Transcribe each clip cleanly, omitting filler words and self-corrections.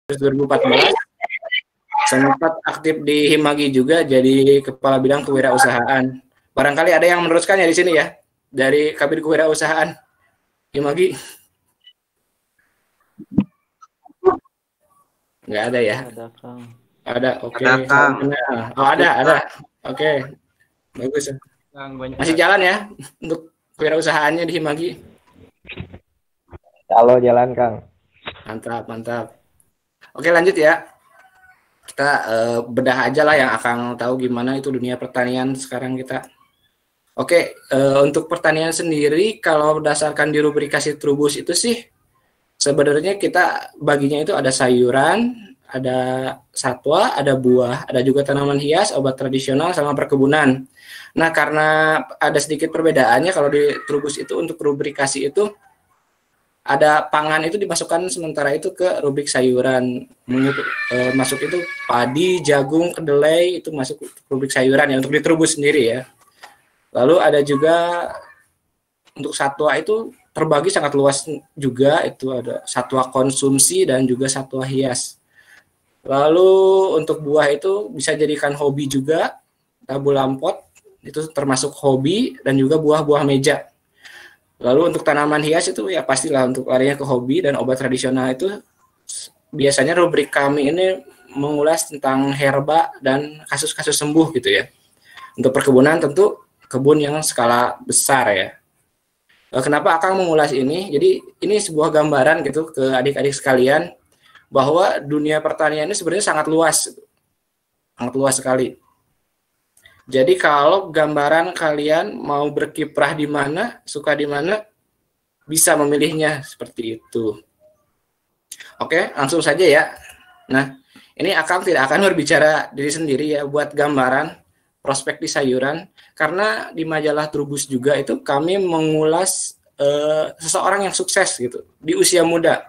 2014. Sempat aktif di Himagi juga jadi kepala bidang kewirausahaan. Barangkali ada yang meneruskannya di sini ya, dari Kabid Kewirausahaan Himagi. Nggak ada ya? Ada, Kang. Ada, oke. Ada, Kang. Oh, ada. Oke, bagus. Masih jalan ya untuk kewirausahaannya di Himagi? Halo, jalan, Kang. Mantap. Oke, lanjut ya. Kita bedah aja lah yang akan tahu gimana itu dunia pertanian sekarang kita. Oke, untuk pertanian sendiri kalau berdasarkan dirubrikasi Trubus itu sih sebenarnya kita baginya itu ada sayuran, ada satwa, ada buah, ada juga tanaman hias, obat tradisional sama perkebunan. Nah, karena ada sedikit perbedaannya kalau di Trubus itu untuk rubrikasi itu ada pangan itu dimasukkan sementara itu ke rubrik sayuran. Masuk itu padi, jagung, kedelai itu masuk rubrik sayuran ya untuk di Trubus sendiri ya. Lalu ada juga untuk satwa itu terbagi sangat luas juga, itu ada satwa konsumsi dan juga satwa hias. Lalu untuk buah itu bisa jadikan hobi juga, tabu lampot itu termasuk hobi dan juga buah-buah meja. Lalu untuk tanaman hias itu ya pastilah untuk larinya ke hobi, dan obat tradisional itu biasanya rubrik kami ini mengulas tentang herba dan kasus-kasus sembuh gitu ya. Untuk perkebunan tentu kebun yang skala besar ya. Kenapa Akang mengulas ini? Jadi ini sebuah gambaran gitu ke adik-adik sekalian bahwa dunia pertanian ini sebenarnya sangat luas sekali. Jadi kalau gambaran kalian mau berkiprah di mana, suka di mana, bisa memilihnya seperti itu. Oke, langsung saja ya. Nah, ini Akang tidak akan berbicara diri sendiri ya, buat gambaran prospek di sayuran, karena di majalah Trubus juga itu kami mengulas seseorang yang sukses gitu di usia muda,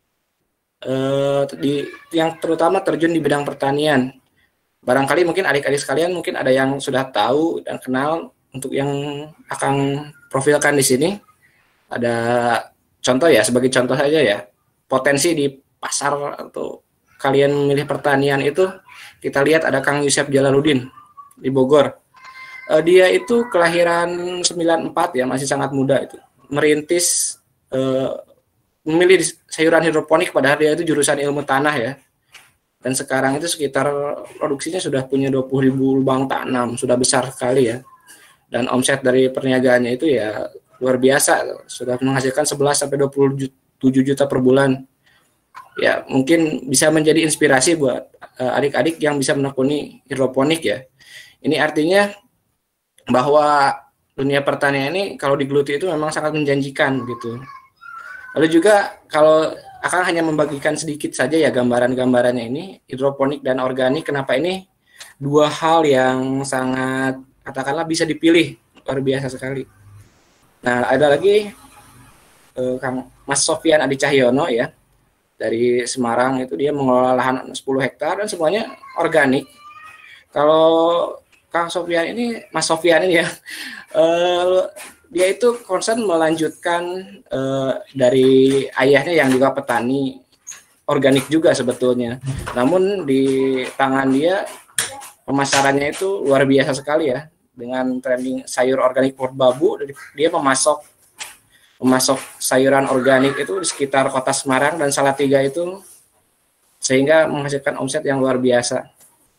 yang terutama terjun di bidang pertanian. Barangkali mungkin adik-adik sekalian mungkin ada yang sudah tahu dan kenal. Untuk yang akan profilkan di sini ada contoh ya, sebagai contoh saja ya, potensi di pasar atau kalian memilih pertanian itu kita lihat ada Kang Yusef Jalaluddin di Bogor. Dia itu kelahiran 94 ya, masih sangat muda itu. Merintis memilih sayuran hidroponik padahal dia itu jurusan ilmu tanah ya. Dan sekarang itu sekitar produksinya sudah punya 20.000 lubang tanam, sudah besar sekali ya. Dan omset dari perniagaannya itu ya luar biasa, sudah menghasilkan 11 sampai 27 juta per bulan. Ya, mungkin bisa menjadi inspirasi buat adik-adik yang bisa menekuni hidroponik ya. Ini artinya bahwa dunia pertanian ini kalau digeluti itu memang sangat menjanjikan gitu. Lalu juga kalau Akang hanya membagikan sedikit saja ya gambaran-gambarannya ini, hidroponik dan organik, kenapa ini dua hal yang sangat katakanlah bisa dipilih, luar biasa sekali. Nah, ada lagi Kang Mas Sofian Adi Cahyono ya, dari Semarang, itu dia mengelola lahan 10 hektar dan semuanya organik. Kalau Kang Sofian ini, Mas Sofian ini ya, dia itu concern melanjutkan dari ayahnya yang juga petani organik juga sebetulnya. Namun di tangan dia pemasarannya itu luar biasa sekali ya, dengan trending sayur organik Purbabu. Dia memasok sayuran organik itu di sekitar kota Semarang dan Salatiga itu, sehingga menghasilkan omset yang luar biasa.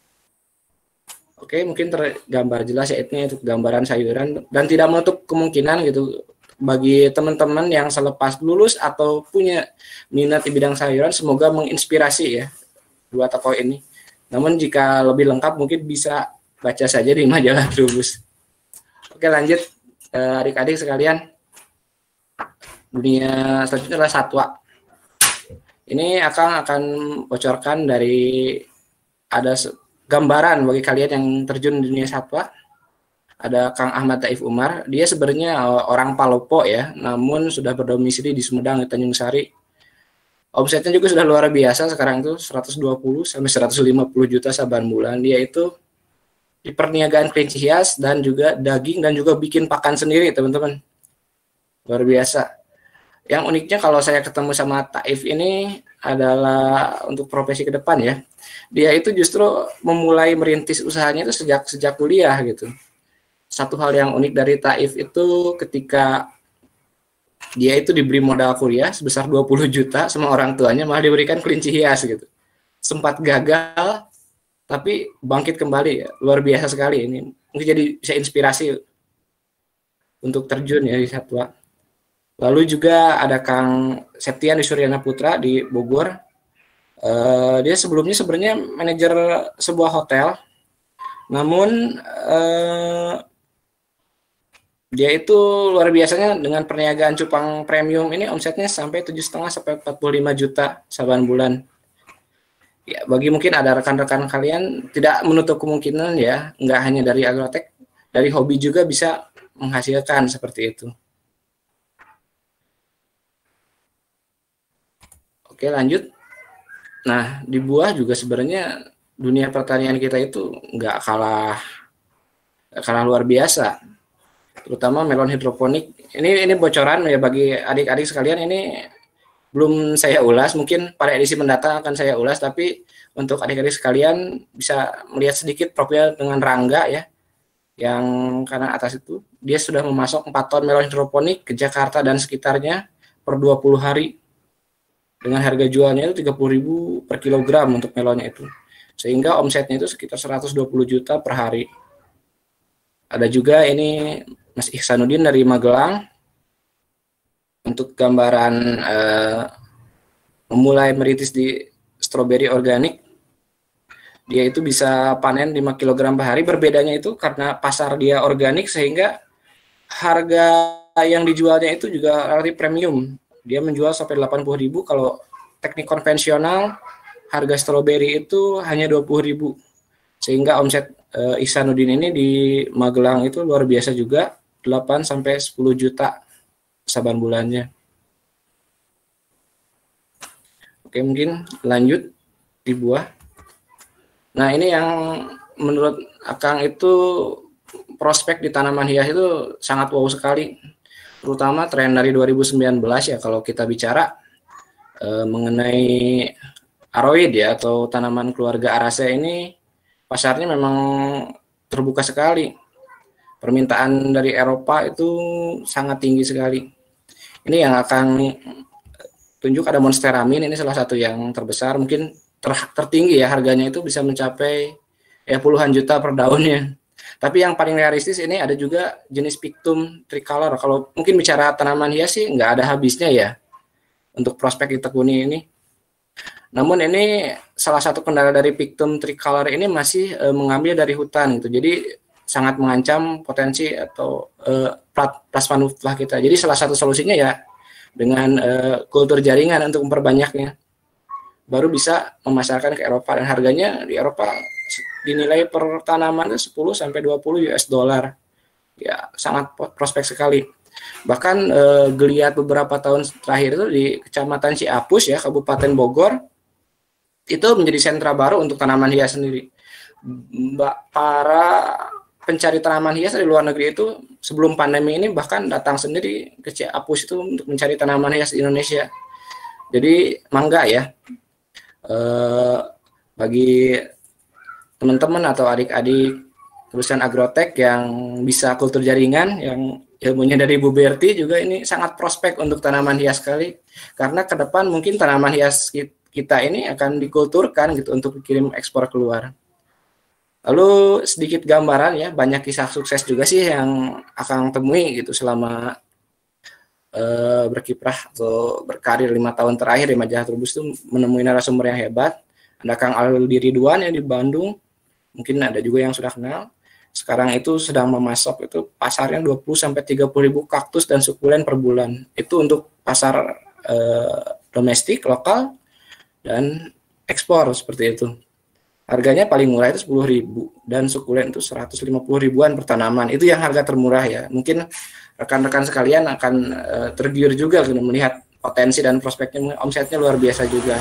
Oke, mungkin tergambar jelas ya, ini untuk gambaran sayuran, dan tidak menutup kemungkinan gitu bagi teman-teman yang selepas lulus atau punya minat di bidang sayuran, semoga menginspirasi ya dua tokoh ini. Namun jika lebih lengkap mungkin bisa baca saja di majalah Trubus. Oke, lanjut adik-adik sekalian. Dunia selanjutnya adalah satwa. Ini akan bocorkan dari ada gambaran bagi kalian yang terjun di dunia satwa. Ada Kang Ahmad Taif Umar, dia sebenarnya orang Palopo ya, namun sudah berdomisili di Sumedang di Tanjung Sari. Omsetnya juga sudah luar biasa sekarang itu 120 sampai 150 juta saban bulan. Dia itu di perniagaan kelinci hias dan juga daging dan juga bikin pakan sendiri, teman-teman. Luar biasa. Yang uniknya kalau saya ketemu sama Taif ini, adalah untuk profesi ke depan ya. Dia itu justru memulai merintis usahanya itu sejak kuliah gitu. Satu hal yang unik dari Taif itu ketika dia itu diberi modal kuliah sebesar 20 juta sama orang tuanya, malah diberikan kelinci hias gitu. Sempat gagal tapi bangkit kembali ya. Luar biasa sekali ini. Mungkin jadi bisa inspirasi untuk terjun ya di satwa. Lalu juga ada Kang Septian di Suryana Putra di Bogor. Dia sebelumnya sebenarnya manajer sebuah hotel, namun dia itu luar biasanya dengan perniagaan cupang premium ini omsetnya sampai 7,5 sampai 45 juta saban bulan. Ya, bagi mungkin ada rekan-rekan kalian tidak menutup kemungkinan ya, nggak hanya dari agrotech, dari hobi juga bisa menghasilkan seperti itu. Oke, lanjut. Nah, di buah juga sebenarnya dunia pertanian kita itu nggak kalah luar biasa. Terutama melon hidroponik. Ini bocoran ya bagi adik-adik sekalian, ini belum saya ulas, mungkin pada edisi mendatang akan saya ulas, tapi untuk adik-adik sekalian bisa melihat sedikit profil dengan Rangga ya, yang kanan atas itu, dia sudah memasok 4 ton melon hidroponik ke Jakarta dan sekitarnya per 20 hari. Dengan harga jualnya itu 30.000 per kilogram untuk melonnya itu. Sehingga omsetnya itu sekitar 120 juta per hari. Ada juga ini Mas Ihsanuddin dari Magelang. Untuk gambaran memulai merintis di stroberi organik. Dia itu bisa panen 5 kg per hari. Berbedanya itu karena pasar dia organik sehingga harga yang dijualnya itu juga relatif premium. Dia menjual sampai 80.000, kalau teknik konvensional harga stroberi itu hanya 20.000. Sehingga omset Ihsanuddin ini di Magelang itu luar biasa juga, 8 sampai 10 juta saban bulannya. Oke, mungkin lanjut di buah. Nah, ini yang menurut Akang itu prospek di tanaman hias itu sangat wow sekali. Terutama tren dari 2019 ya, kalau kita bicara mengenai aroid ya, atau tanaman keluarga Araceae ini pasarnya memang terbuka sekali. Permintaan dari Eropa itu sangat tinggi sekali. Ini yang akan tunjuk ada Monsteramin, ini salah satu yang terbesar, mungkin tertinggi ya, harganya itu bisa mencapai ya puluhan juta per daunnya. Tapi yang paling realistis ini ada juga jenis Pictum tricolor. Kalau mungkin bicara tanaman hias sih nggak ada habisnya ya untuk prospek ditekuni ini. Namun ini salah satu kendala dari Pictum tricolor ini masih mengambil dari hutan gitu. Jadi sangat mengancam potensi atau plasma nutfah kita. Jadi salah satu solusinya ya dengan kultur jaringan untuk memperbanyaknya. Baru bisa memasarkan ke Eropa, dan harganya di Eropa dinilai per tanaman 10 sampai 20 US dollar. Ya, sangat prospek sekali. Bahkan geliat beberapa tahun terakhir itu di Kecamatan Ciapus ya, Kabupaten Bogor, itu menjadi sentra baru untuk tanaman hias sendiri. Para pencari tanaman hias dari luar negeri itu sebelum pandemi ini bahkan datang sendiri ke Ciapus itu untuk mencari tanaman hias di Indonesia. Jadi mangga ya, bagi teman-teman atau adik-adik lulusan agrotech yang bisa kultur jaringan, yang ilmunya dari Bu Berti juga, ini sangat prospek untuk tanaman hias sekali, karena ke depan mungkin tanaman hias kita ini akan dikulturkan gitu untuk dikirim ekspor keluar. Lalu sedikit gambaran ya, banyak kisah sukses juga sih yang akan temui gitu selama berkiprah atau berkarir 5 tahun terakhir di Majalah Trubus, itu menemui narasumber yang hebat. Ada Kang Aldi Ridwan yang di Bandung, mungkin ada juga yang sudah kenal. Sekarang itu sedang memasok itu pasarnya 20 sampai 30 ribu kaktus dan sukulen per bulan. Itu untuk pasar domestik, lokal, dan ekspor seperti itu. Harganya paling murah itu 10.000 dan sukulen itu 150 ribuan per tanaman. Itu yang harga termurah ya. Mungkin rekan-rekan sekalian akan tergiur juga melihat potensi dan prospeknya, omsetnya luar biasa juga.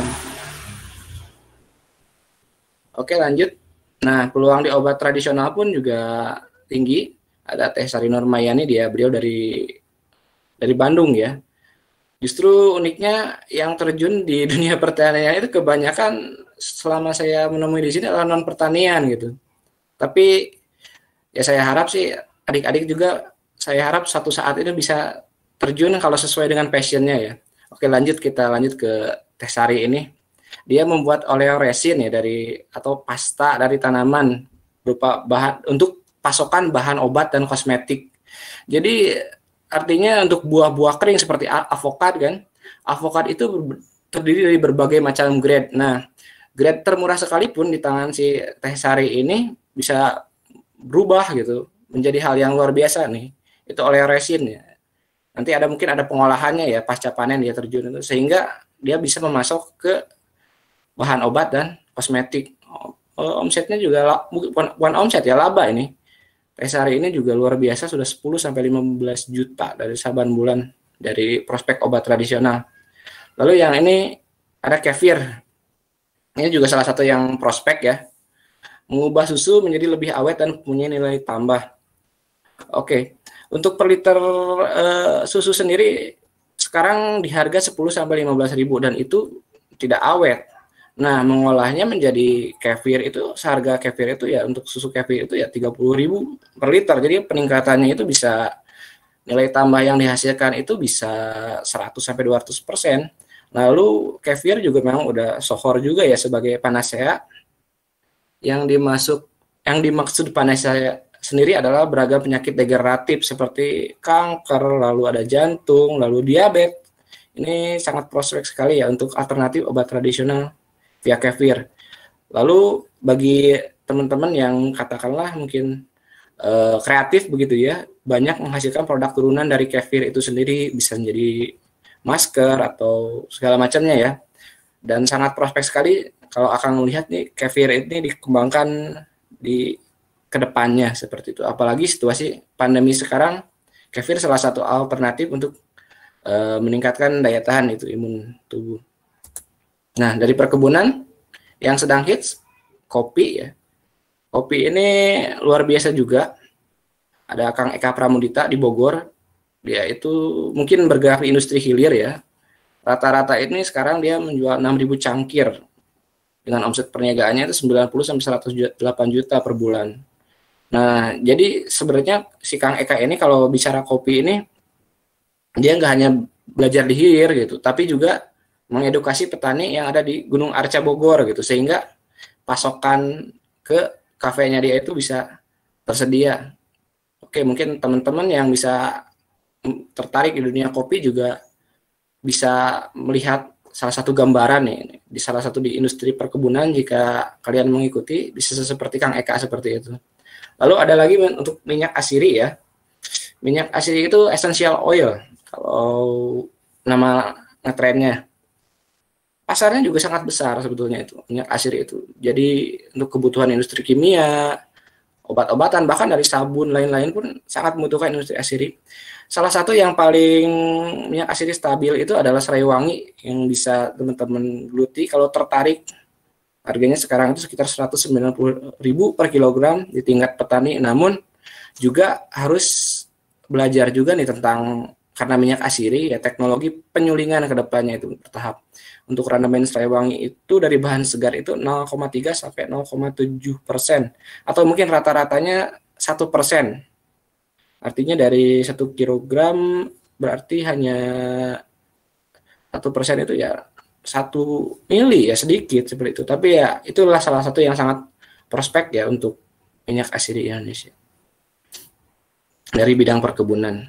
Oke, lanjut. Nah, peluang di obat tradisional pun juga tinggi. Ada Teh Sari Nurmayani, beliau dari Bandung ya. Justru uniknya yang terjun di dunia pertanian itu kebanyakan selama saya menemui di sini adalah non pertanian gitu. Tapi ya saya harap sih adik-adik juga saya harap suatu saat ini bisa terjun kalau sesuai dengan passionnya ya. Oke, kita lanjut ke Teh Sari ini. Dia membuat oleo resin ya dari atau pasta dari tanaman berupa bahan untuk pasokan bahan obat dan kosmetik. Jadi artinya untuk buah-buah kering seperti avokat kan. Avokat itu terdiri dari berbagai macam grade. Nah, grade termurah sekalipun di tangan si Teh Sari ini bisa berubah gitu menjadi hal yang luar biasa nih. Itu oleh resin ya. Nanti mungkin ada pengolahannya ya pasca panen dia terjun itu sehingga dia bisa memasok ke bahan obat dan kosmetik. Omsetnya juga bukan omset ya, laba ini. Teh Sari ini juga luar biasa, sudah 10 sampai 15 juta dari saban bulan dari prospek obat tradisional. Lalu yang ini ada kefir. Ini juga salah satu yang prospek ya. Mengubah susu menjadi lebih awet dan punya nilai tambah. Oke. Untuk per liter susu sendiri sekarang di harga 10 sampai 15 ribu dan itu tidak awet. Nah, mengolahnya menjadi kefir itu, seharga kefir itu ya untuk susu kefir itu ya 30.000 per liter. Jadi peningkatannya itu bisa nilai tambah yang dihasilkan itu bisa 100 sampai 200%. Lalu kefir juga memang udah sohor juga ya sebagai panacea. Yang dimaksud panacea sendiri adalah beragam penyakit degeneratif seperti kanker, lalu ada jantung, lalu diabetes. Ini sangat prospek sekali ya untuk alternatif obat tradisional via kefir. Lalu bagi teman-teman yang katakanlah mungkin kreatif begitu ya, banyak menghasilkan produk turunan dari kefir itu sendiri, bisa menjadi masker atau segala macamnya ya. Dan sangat prospek sekali kalau akan melihat nih kefir ini dikembangkan di kedepannya seperti itu. Apalagi situasi pandemi sekarang, kefir salah satu alternatif untuk meningkatkan daya tahan itu imun tubuh. Nah, dari perkebunan yang sedang hits, kopi ya. Kopi ini luar biasa juga. Ada Kang Eka Pramudita di Bogor. Dia itu mungkin bergerak di industri hilir ya. Rata-rata ini sekarang dia menjual 6.000 cangkir. Dengan omset perniagaannya itu 90 sampai 108 juta per bulan. Nah, jadi sebenarnya si Kang Eka ini kalau bicara kopi ini, dia nggak hanya belajar di hilir gitu, tapi juga mengedukasi petani yang ada di Gunung Arca Bogor gitu, sehingga pasokan ke kafenya dia itu bisa tersedia. Oke, mungkin teman-teman yang bisa tertarik di dunia kopi juga bisa melihat salah satu gambaran nih di salah satu di industri perkebunan. Jika kalian mengikuti bisa seperti Kang Eka seperti itu. Lalu ada lagi untuk minyak asiri ya. Minyak asiri itu essential oil kalau nama ngetrennya. Pasarnya juga sangat besar sebetulnya itu minyak asiri itu. Jadi untuk kebutuhan industri kimia, obat-obatan, bahkan dari sabun lain-lain pun sangat membutuhkan industri asiri. Salah satu yang paling minyak asiri stabil itu adalah serai wangi yang bisa teman-teman geluti kalau tertarik. Harganya sekarang itu sekitar 190.000 per kilogram di tingkat petani. Namun juga harus belajar juga nih tentang karena minyak asiri ya teknologi penyulingan ke depannya itu bertahap. Untuk rendemen serai wangi itu dari bahan segar itu 0,3 sampai 0,7% atau mungkin rata-ratanya 1%. Artinya dari 1 kilogram berarti hanya 1% itu ya 1 mili ya sedikit seperti itu. Tapi ya itulah salah satu yang sangat prospek ya untuk minyak asiri Indonesia dari bidang perkebunan.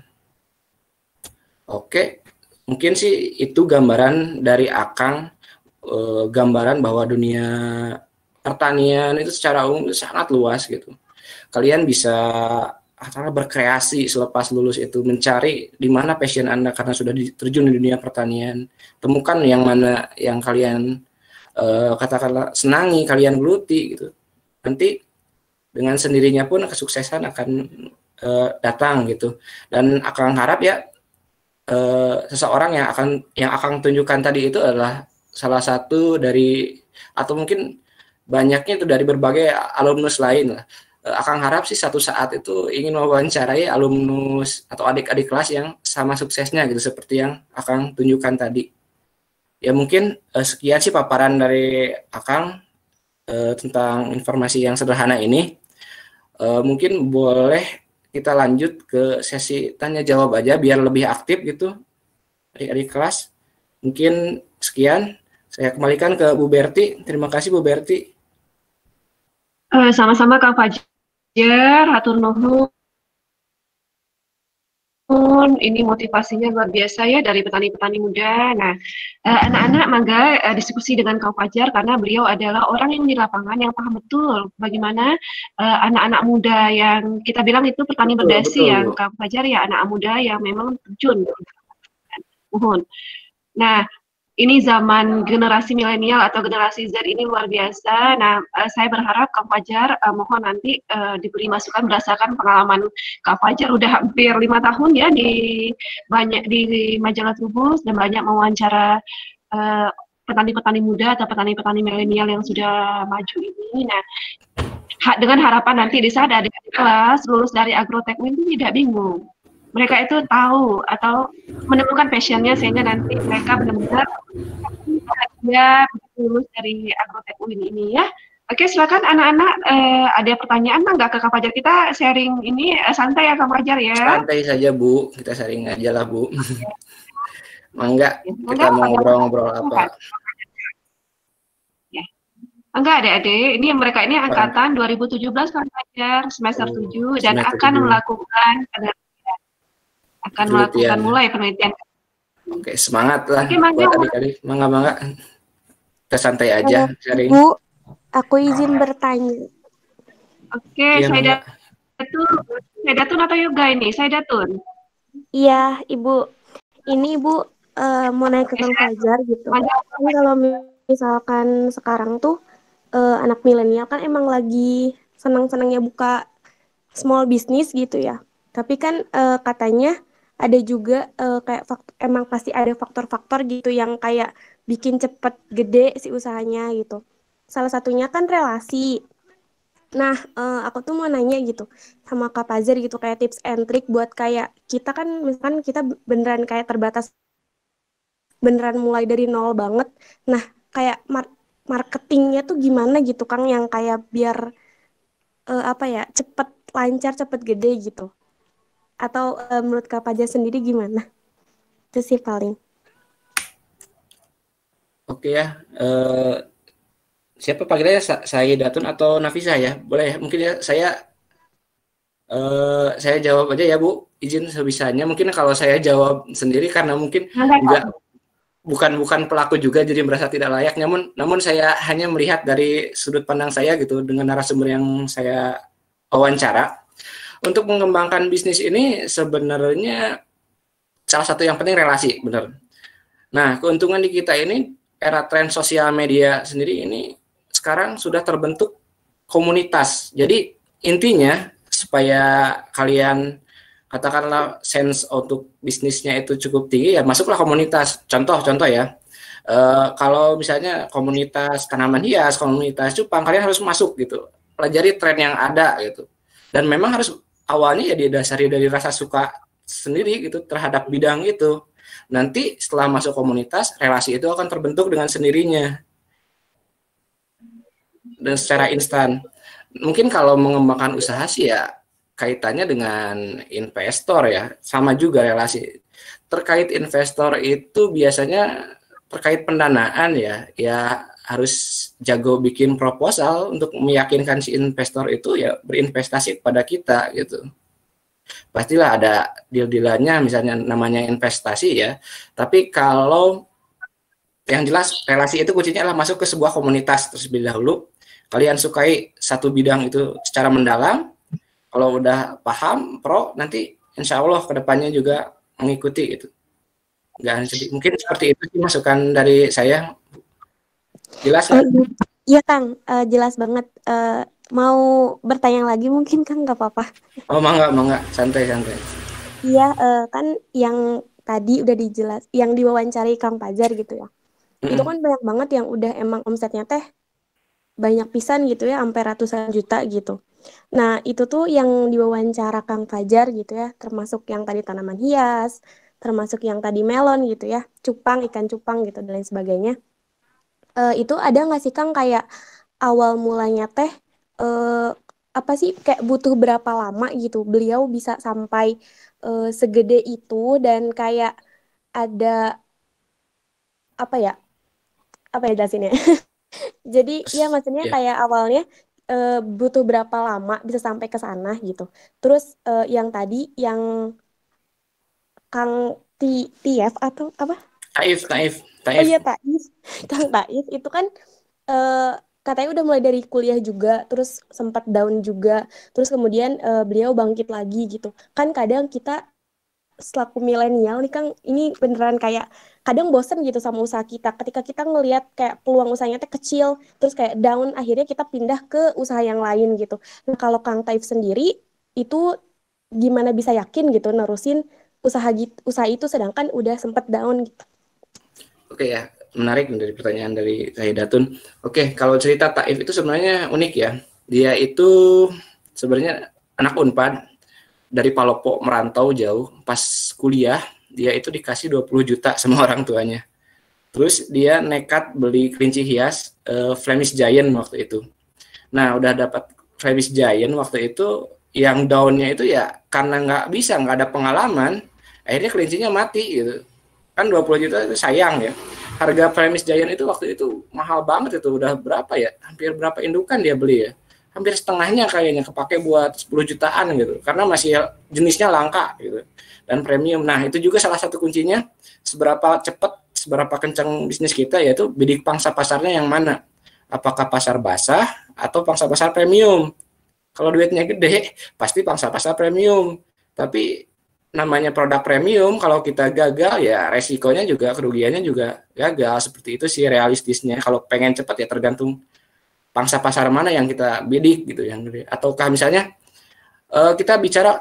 Oke, mungkin sih itu gambaran dari Akang, gambaran bahwa dunia pertanian itu secara umum itu sangat luas gitu. Kalian bisa berkreasi selepas lulus itu, mencari di mana passion Anda karena sudah terjun di dunia pertanian. Temukan yang mana yang kalian katakanlah senangi, kalian geluti gitu. Nanti dengan sendirinya pun kesuksesan akan datang gitu. Dan Akang harap ya seseorang yang akan tunjukkan tadi itu adalah salah satu dari atau mungkin banyaknya itu dari berbagai alumnus lain lah. Akang harap sih satu saat itu ingin mewawancarai alumnus atau adik-adik kelas yang sama suksesnya gitu seperti yang Akang tunjukkan tadi. Ya mungkin sekian sih paparan dari Akang tentang informasi yang sederhana ini. Mungkin boleh kita lanjut ke sesi tanya jawab aja biar lebih aktif gitu adik-adik kelas. Mungkin sekian. Saya kembalikan ke Bu Berti. Terima kasih Bu Berti. Sama-sama Kang Fajar, hatur nuhun. Ini motivasinya luar biasa ya dari petani-petani muda. Nah, anak-anak mangga diskusi dengan Kang Fajar karena beliau adalah orang yang di lapangan yang paham betul bagaimana anak-anak muda yang kita bilang itu petani berdasi yang Kang Fajar ya anak muda yang memang terjun. Mohon. Nah, ini zaman generasi milenial atau generasi Z ini luar biasa. Nah, saya berharap Kang Fajar mohon nanti diberi masukan berdasarkan pengalaman Kang Fajar udah hampir 5 tahun ya di majalah Trubus dan banyak mewawancara petani-petani muda atau petani-petani milenial yang sudah maju ini. Nah, dengan harapan nanti di saat adik-adik kelas lulus dari agroteknik itu tidak bingung. Mereka itu tahu atau menemukan passionnya sehingga nanti mereka benar-benar bahagia lulus dari agrotek UIN ini ya. Oke, silakan anak-anak ada pertanyaan nggak ke Kak Fajar? Kita sharing ini santai ya Kak Fajar ya. Santai saja Bu, kita sharing aja lah Bu. Mangga, kita mau ngobrol-ngobrol apa? Ya. Enggak adik-adik, ini mereka ini angkatan 2017 Kak Fajar, semester 7 dan akan melakukan mulai penelitian. Oke, semangat lah buat adik-adik. Mangga. Kita santai aja sharing. Bu, aku izin bertanya. Oke, saya Datun atau Yoga ini? Saya Datun. Iya, Ibu. Ini Ibu mau naik ke Kang Fajar gitu. Kalau misalkan sekarang tuh anak milenial kan emang lagi senang-senangnya buka small business gitu ya. Tapi kan katanya ada juga kayak emang pasti ada faktor-faktor gitu yang kayak bikin cepet gede si usahanya gitu. Salah satunya kan relasi. Nah, aku tuh mau nanya gitu sama Kak Fajar gitu kayak tips and trick buat kayak kita kan misalkan kita beneran kayak terbatas beneran mulai dari nol banget. Nah, kayak marketingnya tuh gimana gitu Kang yang kayak biar cepet lancar, cepet gede gitu. Atau menurut Kak Fajar sendiri gimana? Itu sih paling. Oke ya. Siapa panggilnya? Saya Datun atau Nafisa ya? Boleh ya? Mungkin ya saya jawab aja ya Bu. Izin sebisanya. Mungkin kalau saya jawab sendiri karena mungkin juga bukan pelaku juga jadi merasa tidak layak. Namun saya hanya melihat dari sudut pandang saya gitu dengan narasumber yang saya wawancara. Untuk mengembangkan bisnis ini sebenarnya salah satu yang penting relasi, benar. Nah, keuntungan di kita ini era tren sosial media sendiri ini sekarang sudah terbentuk komunitas. Jadi intinya supaya kalian katakanlah sense untuk bisnisnya itu cukup tinggi ya masuklah komunitas. Contoh ya. Kalau misalnya komunitas tanaman hias, komunitas cupang, kalian harus masuk gitu. Pelajari tren yang ada gitu. Dan memang harus awalnya ya didasari dari rasa suka sendiri gitu terhadap bidang itu. Nanti setelah masuk komunitas, relasi itu akan terbentuk dengan sendirinya. Dan secara instan. Mungkin kalau mengembangkan usaha sih ya kaitannya dengan investor ya. Sama juga relasi. Terkait investor itu biasanya terkait pendanaan ya. Ya harus jago bikin proposal untuk meyakinkan si investor itu ya berinvestasi kepada kita gitu. Pastilah ada deal-dealannya misalnya namanya investasi ya. Tapi kalau yang jelas relasi itu kuncinya adalah masuk ke sebuah komunitas terlebih dahulu. Kalian sukai satu bidang itu secara mendalam. Kalau udah paham pro nanti insya Allah kedepannya juga mengikuti gitu. Mungkin seperti itu sih masukan dari saya. Jelas nggak? Iya Kang, jelas banget. Mau bertanya lagi mungkin Kang nggak apa-apa? Oh mangga, santai. Iya, kan yang tadi udah yang diwawancari Kang Fajar gitu ya. Itu kan banyak banget yang udah emang omsetnya teh banyak pisan gitu ya, sampai ratusan juta gitu. Nah, itu tuh yang diwawancara Kang Fajar gitu ya, termasuk yang tadi tanaman hias, termasuk yang tadi melon gitu ya, cupang, ikan cupang gitu, dan lain sebagainya. Itu ada nggak sih Kang kayak awal mulanya teh eh, apa sih kayak butuh berapa lama gitu beliau bisa sampai segede itu dan kayak ada apa ya jelasinnya. Jadi ya maksudnya Ya. kayak awalnya butuh berapa lama bisa sampai ke sana gitu. Terus yang tadi yang Kang Tief atau apa? Taif, Taif, Oh Taif. iya Taif, Kang Taif itu kan eh, katanya udah mulai dari kuliah juga, terus sempat down juga, terus kemudian beliau bangkit lagi gitu. Kan kadang kita selaku milenial nih Kang, ini beneran kayak kadang bosen gitu sama usaha kita. Ketika kita ngelihat kayak peluang usahanya teh kecil, terus kayak down, akhirnya kita pindah ke usaha yang lain gitu. Nah kalau Kang Taif sendiri itu gimana bisa yakin gitu nerusin usaha itu sedangkan udah sempat down gitu. Oke ya, menarik dari pertanyaan dari Sahidatun. Oke, kalau cerita Taif itu sebenarnya unik ya. Dia itu sebenarnya anak Unpad dari Palopo merantau jauh. Pas kuliah, dia itu dikasih 20 juta sama orang tuanya. Terus dia nekat beli kelinci hias Flemish Giant waktu itu. Nah, udah dapat Flemish Giant waktu itu, yang daunnya itu ya karena nggak ada pengalaman, akhirnya kelincinya mati gitu. Kan 20 juta itu sayang ya. Harga Flemish Giant itu waktu itu mahal banget itu, udah berapa ya? Hampir berapa indukan dia beli ya? Hampir setengahnya kayaknya kepake buat 10 jutaan gitu. Karena masih jenisnya langka gitu. Dan premium. Nah, itu juga salah satu kuncinya seberapa cepat, seberapa kencang bisnis kita, yaitu bidik pangsa pasarnya yang mana. Apakah pasar basah atau pangsa pasar premium. Kalau duitnya gede, pasti pangsa pasar premium. Tapi namanya produk premium, kalau kita gagal ya resikonya juga, kerugiannya juga gagal. Seperti itu sih realistisnya. Kalau pengen cepat ya tergantung pangsa pasar mana yang kita bidik gitu yang gede. Ataukah misalnya kita bicara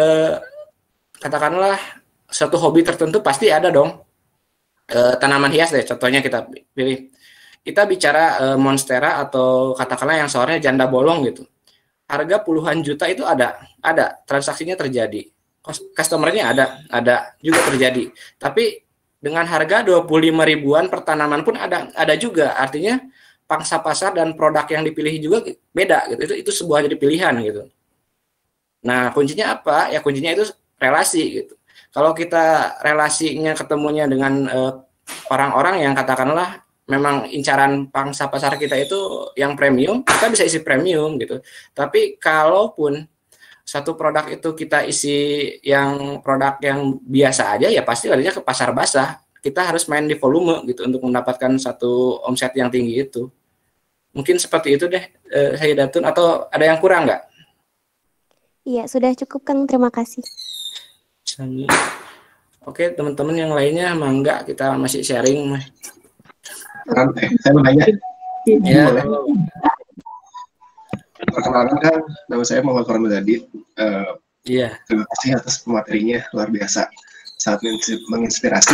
katakanlah satu hobi tertentu, pasti ada dong tanaman hias deh. Contohnya kita pilih. Kita bicara monstera atau katakanlah yang seorangnya janda bolong gitu. Harga puluhan juta itu ada transaksinya terjadi. Customernya ada juga terjadi. Tapi dengan harga 25 ribuan per tanaman pun ada juga. Artinya pangsa pasar dan produk yang dipilih juga beda gitu. Itu sebuah jadi pilihan gitu. Nah, kuncinya apa? Ya kuncinya itu relasi gitu. Kalau kita relasinya ketemunya dengan orang-orang yang katakanlah memang incaran pangsa pasar kita itu yang premium, kita bisa isi premium gitu. Tapi kalaupun satu produk itu kita isi yang produk yang biasa aja, ya pasti larinya ke pasar basah. Kita harus main di volume gitu untuk mendapatkan satu omset yang tinggi itu. Mungkin seperti itu deh, Sahidatun, atau ada yang kurang nggak? Iya, sudah cukup Kang, terima kasih. Oke, teman-teman yang lainnya mangga kita masih sharing. Saya mau nanya. Ya. Perkenalkan kan, nama saya Muhammad Farhan Muzadi. Iya. Terima kasih atas materinya, luar biasa, sangat menginspirasi.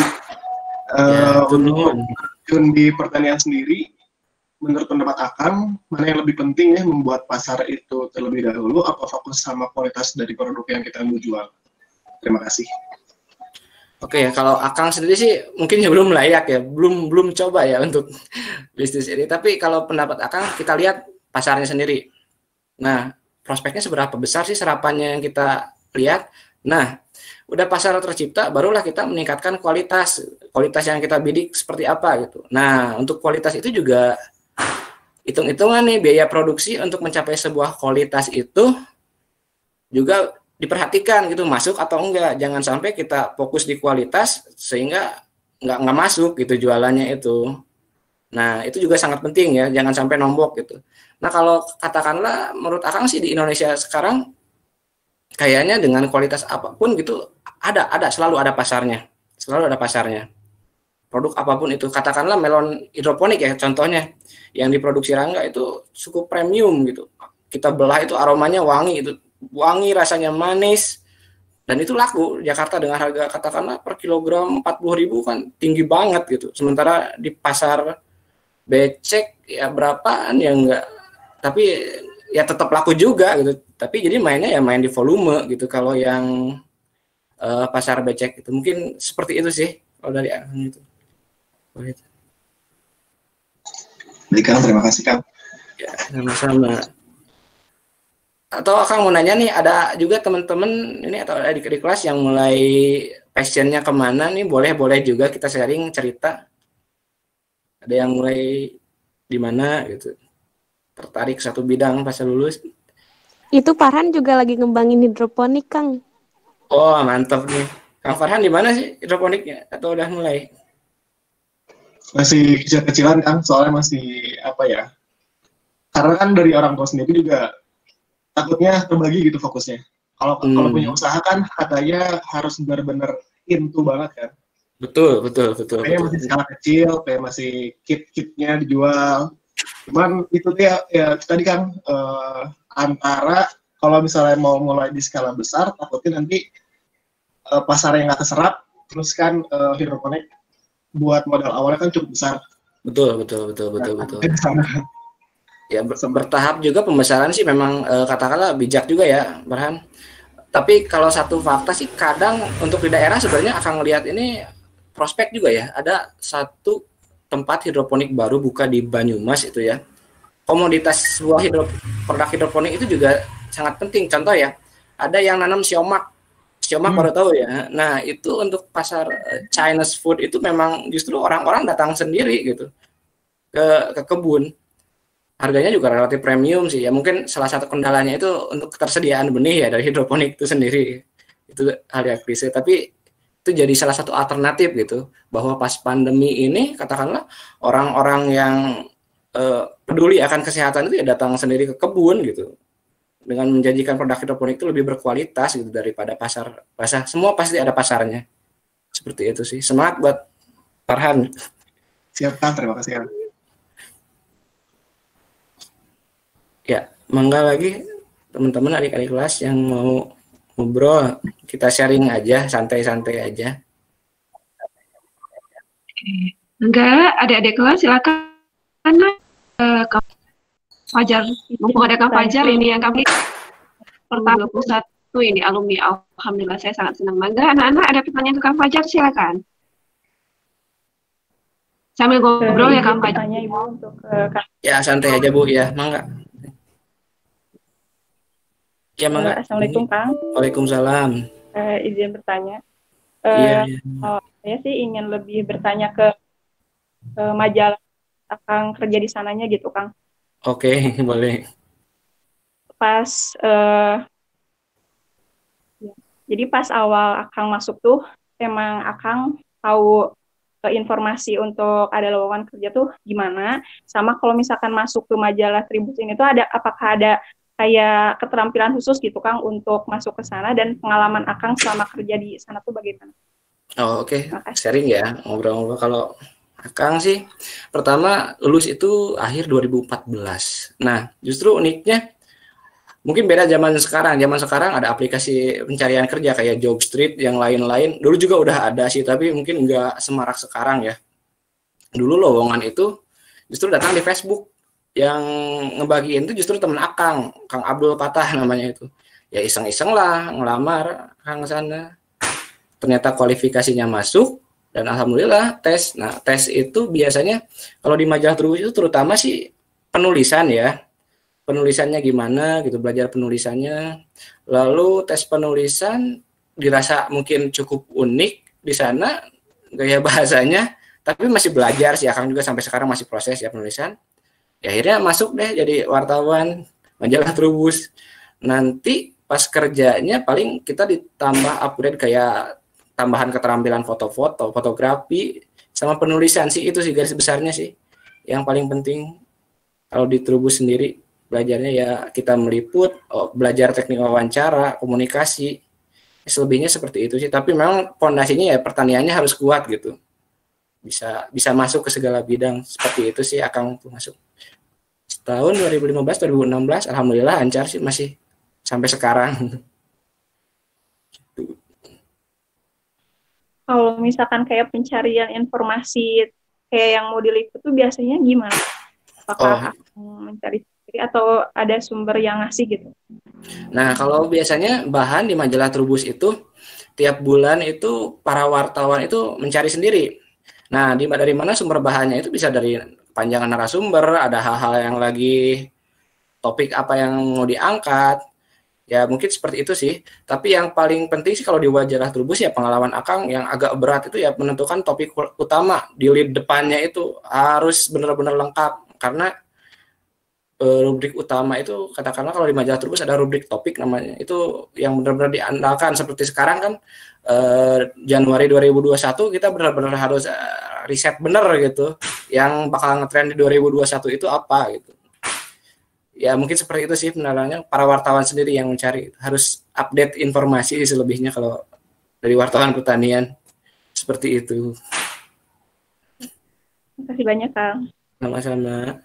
Untuk di pertanian sendiri, menurut pendapat Akang, mana yang lebih penting ya, membuat pasar itu terlebih dahulu, apa fokus sama kualitas dari produk yang kita mau jual? Terima kasih. Oke ya, kalau Akang sendiri sih mungkin ya belum layak ya, belum coba ya untuk bisnis ini. Tapi kalau pendapat Akang, kita lihat pasarnya sendiri. Nah, prospeknya seberapa besar sih serapannya yang kita lihat. Nah, udah pasar tercipta, barulah kita meningkatkan kualitas yang kita bidik seperti apa gitu. Nah, untuk kualitas itu juga hitung-hitungan nih, biaya produksi untuk mencapai sebuah kualitas itu juga diperhatikan gitu, masuk atau enggak. Jangan sampai kita fokus di kualitas sehingga nggak masuk gitu jualannya itu. Nah, itu juga sangat penting ya, jangan sampai nombok gitu. Nah, kalau katakanlah menurut Akang sih di Indonesia sekarang kayaknya dengan kualitas apapun gitu selalu ada pasarnya. Selalu ada pasarnya. Produk apapun itu, katakanlah melon hidroponik ya contohnya, yang diproduksi Rangga itu cukup premium gitu. Kita belah itu aromanya wangi, rasanya manis, dan itu laku. Jakarta dengan harga katakanlah per kilogram 40.000 kan tinggi banget gitu. Sementara di pasar becek ya berapaan ya enggak. Tapi ya tetap laku juga gitu. Tapi jadi mainnya ya main di volume gitu. Kalau yang pasar becek itu mungkin seperti itu sih kalau dari Akang itu. Baik Kang, terima kasih Kang. Ya, sama-sama. Atau Akang mau nanya nih, ada juga teman-teman ini atau adik di kelas yang mulai passionnya kemana nih, boleh juga kita sharing cerita. Ada yang mulai di mana gitu, tertarik satu bidang pas lulus. Itu Farhan juga lagi ngembangin hidroponik, Kang. Oh, mantap nih. Kang Farhan di mana sih hidroponiknya? Atau udah mulai? Masih kecil-kecilan Kang, soalnya masih apa ya? Karena kan dari orang tua sendiri juga takutnya terbagi gitu fokusnya. Kalau punya usaha kan katanya harus benar-benar into banget kan. Betul. Kayak masih skala kecil, kayak masih kit-kitnya dijual. Cuman itu ya tadi Kang, antara kalau misalnya mau mulai di skala besar, takutnya nanti pasarnya nggak keserap, terus kan hidroponik buat modal awalnya kan cukup besar. Betul. Ya bertahap juga pembesaran sih memang katakanlah bijak juga ya, Farhan. Tapi kalau satu fakta sih kadang untuk di daerah sebenarnya akan ngelihat ini prospek juga ya. Ada satu tempat hidroponik baru buka di Banyumas itu ya. Komoditas sebuah produk hidroponik itu juga sangat penting. Contoh ya, ada yang nanam siomak baru tahu ya. Nah itu untuk pasar Chinese food itu memang justru orang-orang datang sendiri gitu ke kebun. Harganya juga relatif premium sih ya, mungkin salah satu kendalanya itu untuk ketersediaan benih ya dari hidroponik itu sendiri, itu hal yang krisis, tapi itu jadi salah satu alternatif gitu, bahwa pas pandemi ini katakanlah orang-orang yang peduli akan kesehatan itu ya datang sendiri ke kebun gitu, dengan menjanjikan produk hidroponik itu lebih berkualitas gitu daripada pasar, semua pasti ada pasarnya, seperti itu sih. Semangat buat Farhan. Siap Kang, terima kasih Kang. Ya, mangga lagi teman-teman adik-adik kelas yang mau ngobrol, kita sharing aja, santai-santai aja. Enggak, adik-adik kelas silakan. Kang Fajar, mumpung ada Kang Fajar ini yang kami pertama 21 ini alumni, alhamdulillah saya sangat senang. Mangga anak-anak ada pertanyaan ke Kang Fajar, silakan. Sambil ngobrol ya Kang Fajar. Ibu untuk ya santai aja Bu ya, mangga. Ya, mangga. Assalamualaikum Kang. Waalaikumsalam. Izin bertanya. Iya. Saya sih ingin lebih bertanya ke majalah Akang kerja di sananya gitu Kang. Oke, boleh. Jadi pas awal Akang masuk tuh emang Akang tahu informasi untuk ada lowongan kerja tuh gimana, sama kalau misalkan masuk ke majalah Tribus ini tuh apakah ada kayak keterampilan khusus gitu Kang untuk masuk ke sana, dan pengalaman Akang selama kerja di sana tuh bagaimana? Oh, oke. Sharing ya, ngobrol-ngobrol. Kalau Akang sih pertama lulus itu akhir 2014. Nah, justru uniknya mungkin beda zaman sekarang. Zaman sekarang ada aplikasi pencarian kerja kayak Jobstreet, yang lain-lain. Dulu juga udah ada sih, tapi mungkin nggak semarak sekarang ya. Dulu lowongan itu justru datang di Facebook. Yang ngebagiin itu justru temen Akang, Kang Abdul Patah namanya itu. Ya iseng-iseng lah ngelamar Kang sana. Ternyata kualifikasinya masuk dan alhamdulillah tes. Nah, tes itu biasanya kalau di majalah Trubus itu terutama sih penulisan ya. Penulisannya gimana gitu, belajar penulisannya. Lalu tes penulisan dirasa mungkin cukup unik di sana gaya bahasanya, tapi masih belajar sih. Akang juga sampai sekarang masih proses ya penulisan. Ya akhirnya masuk deh jadi wartawan majalah Trubus. Nanti pas kerjanya paling kita ditambah upgrade kayak tambahan keterampilan foto-foto, fotografi, sama penulisan sih. Itu sih garis besarnya sih yang paling penting. Kalau di Trubus sendiri belajarnya ya kita meliput, belajar teknik wawancara, komunikasi, selebihnya seperti itu sih. Tapi memang fondasinya ya pertaniannya harus kuat gitu, bisa masuk ke segala bidang. Seperti itu sih Akang tuh masuk tahun 2015-2016, alhamdulillah lancar sih, masih sampai sekarang. Kalau misalkan kayak pencarian informasi kayak yang mau diliput tuh biasanya gimana? Apakah mencari sendiri atau ada sumber yang ngasih gitu? Nah, kalau biasanya bahan di majalah Trubus itu tiap bulan itu para wartawan itu mencari sendiri. Nah, dari mana sumber bahannya itu bisa dari panjangan narasumber, ada hal-hal yang lagi topik apa yang mau diangkat. Ya mungkin seperti itu sih. Tapi yang paling penting sih kalau di majalah Trubus ya pengalaman Akang yang agak berat itu ya menentukan topik utama di lead depannya itu harus benar-benar lengkap karena rubrik utama itu katakanlah kalau di majalah Trubus ada rubrik topik namanya itu yang benar-benar diandalkan seperti sekarang kan Januari 2021 kita benar-benar harus riset benar gitu yang bakal ngetrend di 2021 itu apa gitu. Ya mungkin seperti itu sih sebenarnya para wartawan sendiri yang mencari harus update informasi selebihnya kalau dari wartawan pertanian seperti itu. Terima kasih banyak Kang. Sama-sama.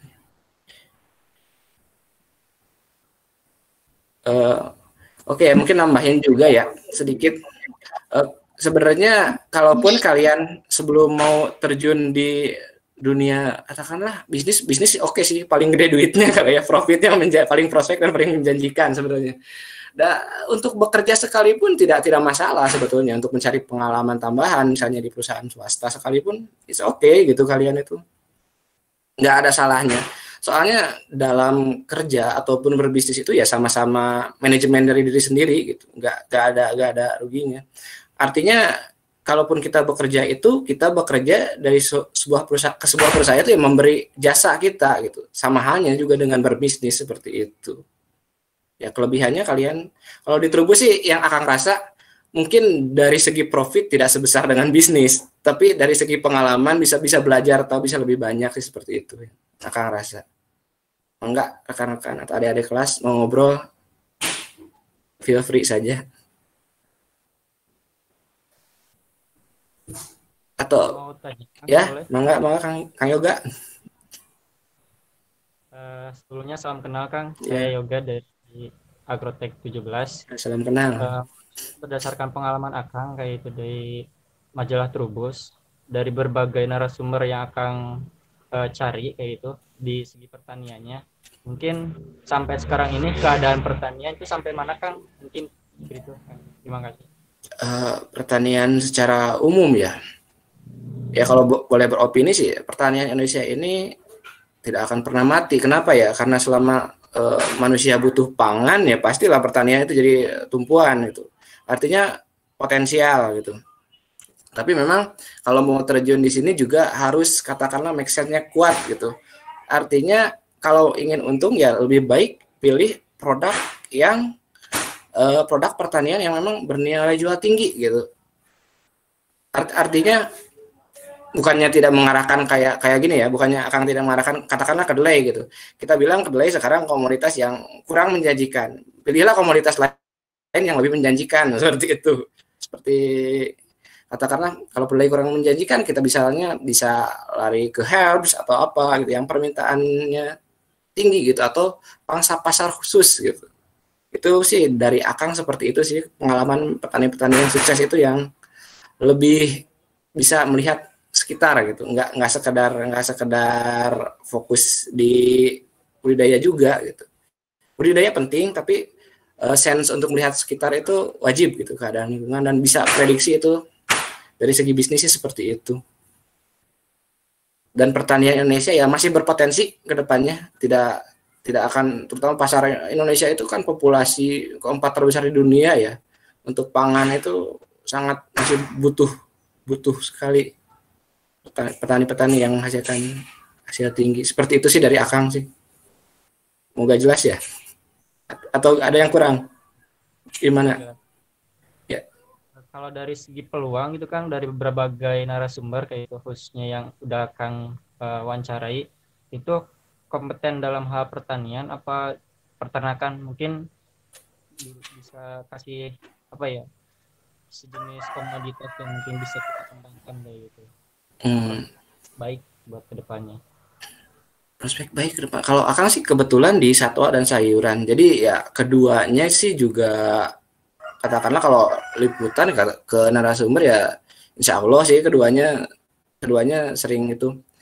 Oke, mungkin nambahin juga ya sedikit. Sebenarnya kalaupun kalian sebelum mau terjun di dunia katakanlah bisnis oke sih paling gede duitnya kalau ya profitnya paling prospek dan paling menjanjikan sebenarnya. Untuk bekerja sekalipun tidak masalah sebetulnya untuk mencari pengalaman tambahan misalnya di perusahaan swasta sekalipun it's okay gitu kalian itu nggak ada salahnya. Soalnya dalam kerja ataupun berbisnis itu ya sama-sama manajemen dari diri sendiri gitu nggak ada ruginya. Artinya kalaupun kita bekerja itu kita bekerja dari sebuah perusahaan ke sebuah perusahaan itu yang memberi jasa kita gitu. Sama halnya juga dengan berbisnis seperti itu. Ya kelebihannya kalian kalau di Trubus sih yang akan rasa mungkin dari segi profit tidak sebesar dengan bisnis, tapi dari segi pengalaman bisa belajar atau bisa lebih banyak sih seperti itu. Akan rasa. Enggak rekan-rekan atau adik-adik kelas mau ngobrol feel free saja. Atau ya mangga Kang Yoga. Sebelumnya salam kenal Kang, saya Yoga dari Agrotek 17. Salam kenal. Berdasarkan pengalaman Akang kayak itu dari majalah Trubus, dari berbagai narasumber yang Akang cari kayak itu di segi pertaniannya, mungkin sampai sekarang ini keadaan pertanian itu sampai mana Kang? Mungkin begitu Kang. Terima kasih. Pertanian secara umum ya. Ya kalau boleh beropini sih pertanian Indonesia ini tidak akan pernah mati. Kenapa ya? Karena selama manusia butuh pangan ya pastilah pertanian itu jadi tumpuan gitu. Artinya potensial gitu. Tapi memang kalau mau terjun di sini juga harus katakanlah make sense-nya kuat gitu. Artinya kalau ingin untung ya lebih baik pilih produk yang produk pertanian yang memang bernilai jual tinggi gitu. Artinya bukannya tidak mengarahkan kayak gini ya, bukannya akan tidak mengarahkan katakanlah kedelai gitu. Kita bilang kedelai sekarang komoditas yang kurang menjanjikan. Pilihlah komoditas lain yang lebih menjanjikan seperti itu. Seperti katakanlah kalau kedelai kurang menjanjikan kita bisa lari ke herbs atau apa gitu yang permintaannya tinggi gitu atau pangsa pasar khusus gitu. Itu sih dari Akang seperti itu sih pengalaman petani-petani yang sukses itu yang lebih bisa melihat sekitar gitu, nggak sekedar fokus di budidaya juga gitu. Budidaya penting tapi sense untuk melihat sekitar itu wajib gitu keadaan lingkungan dan bisa prediksi itu dari segi bisnisnya seperti itu. Dan pertanian Indonesia ya masih berpotensi ke depannya tidak akan terutama pasar Indonesia itu kan populasi keempat terbesar di dunia ya. Untuk pangan itu sangat masih butuh sekali petani-petani yang menghasilkan hasil tinggi. Seperti itu sih dari Akang sih. Moga jelas ya. Atau ada yang kurang? Gimana? Ya. Kalau dari segi peluang itu Kang dari berbagai narasumber kayak itu khususnya yang udah Kang wawancarai itu kompeten dalam hal pertanian apa peternakan mungkin bisa kasih apa ya sejenis komoditas yang mungkin bisa kita kembangkan dari itu. Baik buat kedepannya. Prospek baik ke depan. Kalau Akang sih kebetulan di satwa dan sayuran. Jadi ya keduanya sih juga katakanlah kalau liputan ke narasumber ya insya Allah sih keduanya sering itu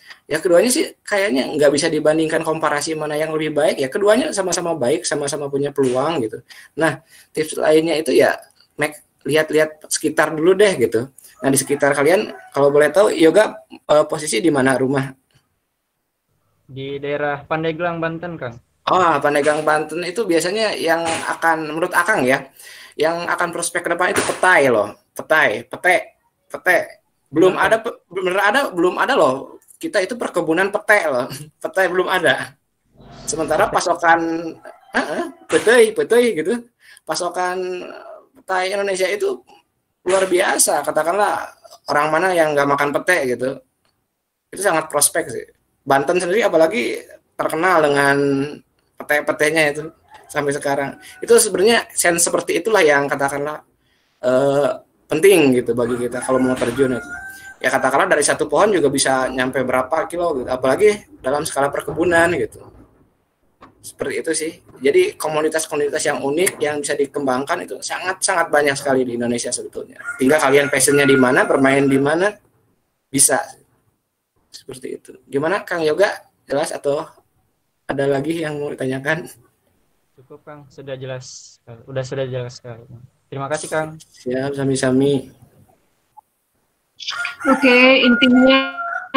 Ya keduanya sih kayaknya nggak bisa dibandingkan komparasi mana yang lebih baik ya. Keduanya sama-sama baik, sama-sama punya peluang gitu. Nah, tips lainnya itu ya lihat-lihat sekitar dulu deh gitu. Nah, di sekitar kalian kalau boleh tahu yoga posisi di mana rumah? Di daerah Pandeglang, Banten, Kang. Oh, Pandeglang Banten itu biasanya yang akan menurut Akang ya, yang akan prospek ke depan itu petai loh. Petai. Belum ada belum ada loh. Kita itu perkebunan petai loh. Petai belum ada. Sementara pasokan petai gitu. Pasokan petai Indonesia itu luar biasa. Katakanlah orang mana yang nggak makan petai gitu. Itu sangat prospek sih. Banten sendiri apalagi terkenal dengan petai-petainya itu sampai sekarang. Itu sebenarnya sense seperti itulah yang katakanlah penting gitu bagi kita kalau mau terjun itu. Ya katakanlah dari satu pohon juga bisa nyampe berapa kilo gitu. Apalagi dalam skala perkebunan gitu. Seperti itu sih. Jadi komunitas-komunitas yang unik yang bisa dikembangkan itu sangat-sangat banyak sekali di Indonesia sebetulnya. Tinggal kalian passionnya di mana, bermain di mana, bisa. Seperti itu. Gimana Kang Yoga? Jelas atau ada lagi yang mau ditanyakan? Cukup Kang, sudah jelas. Sudah jelas sekali. Terima kasih Kang. Siap, sami-sami. Oke, intinya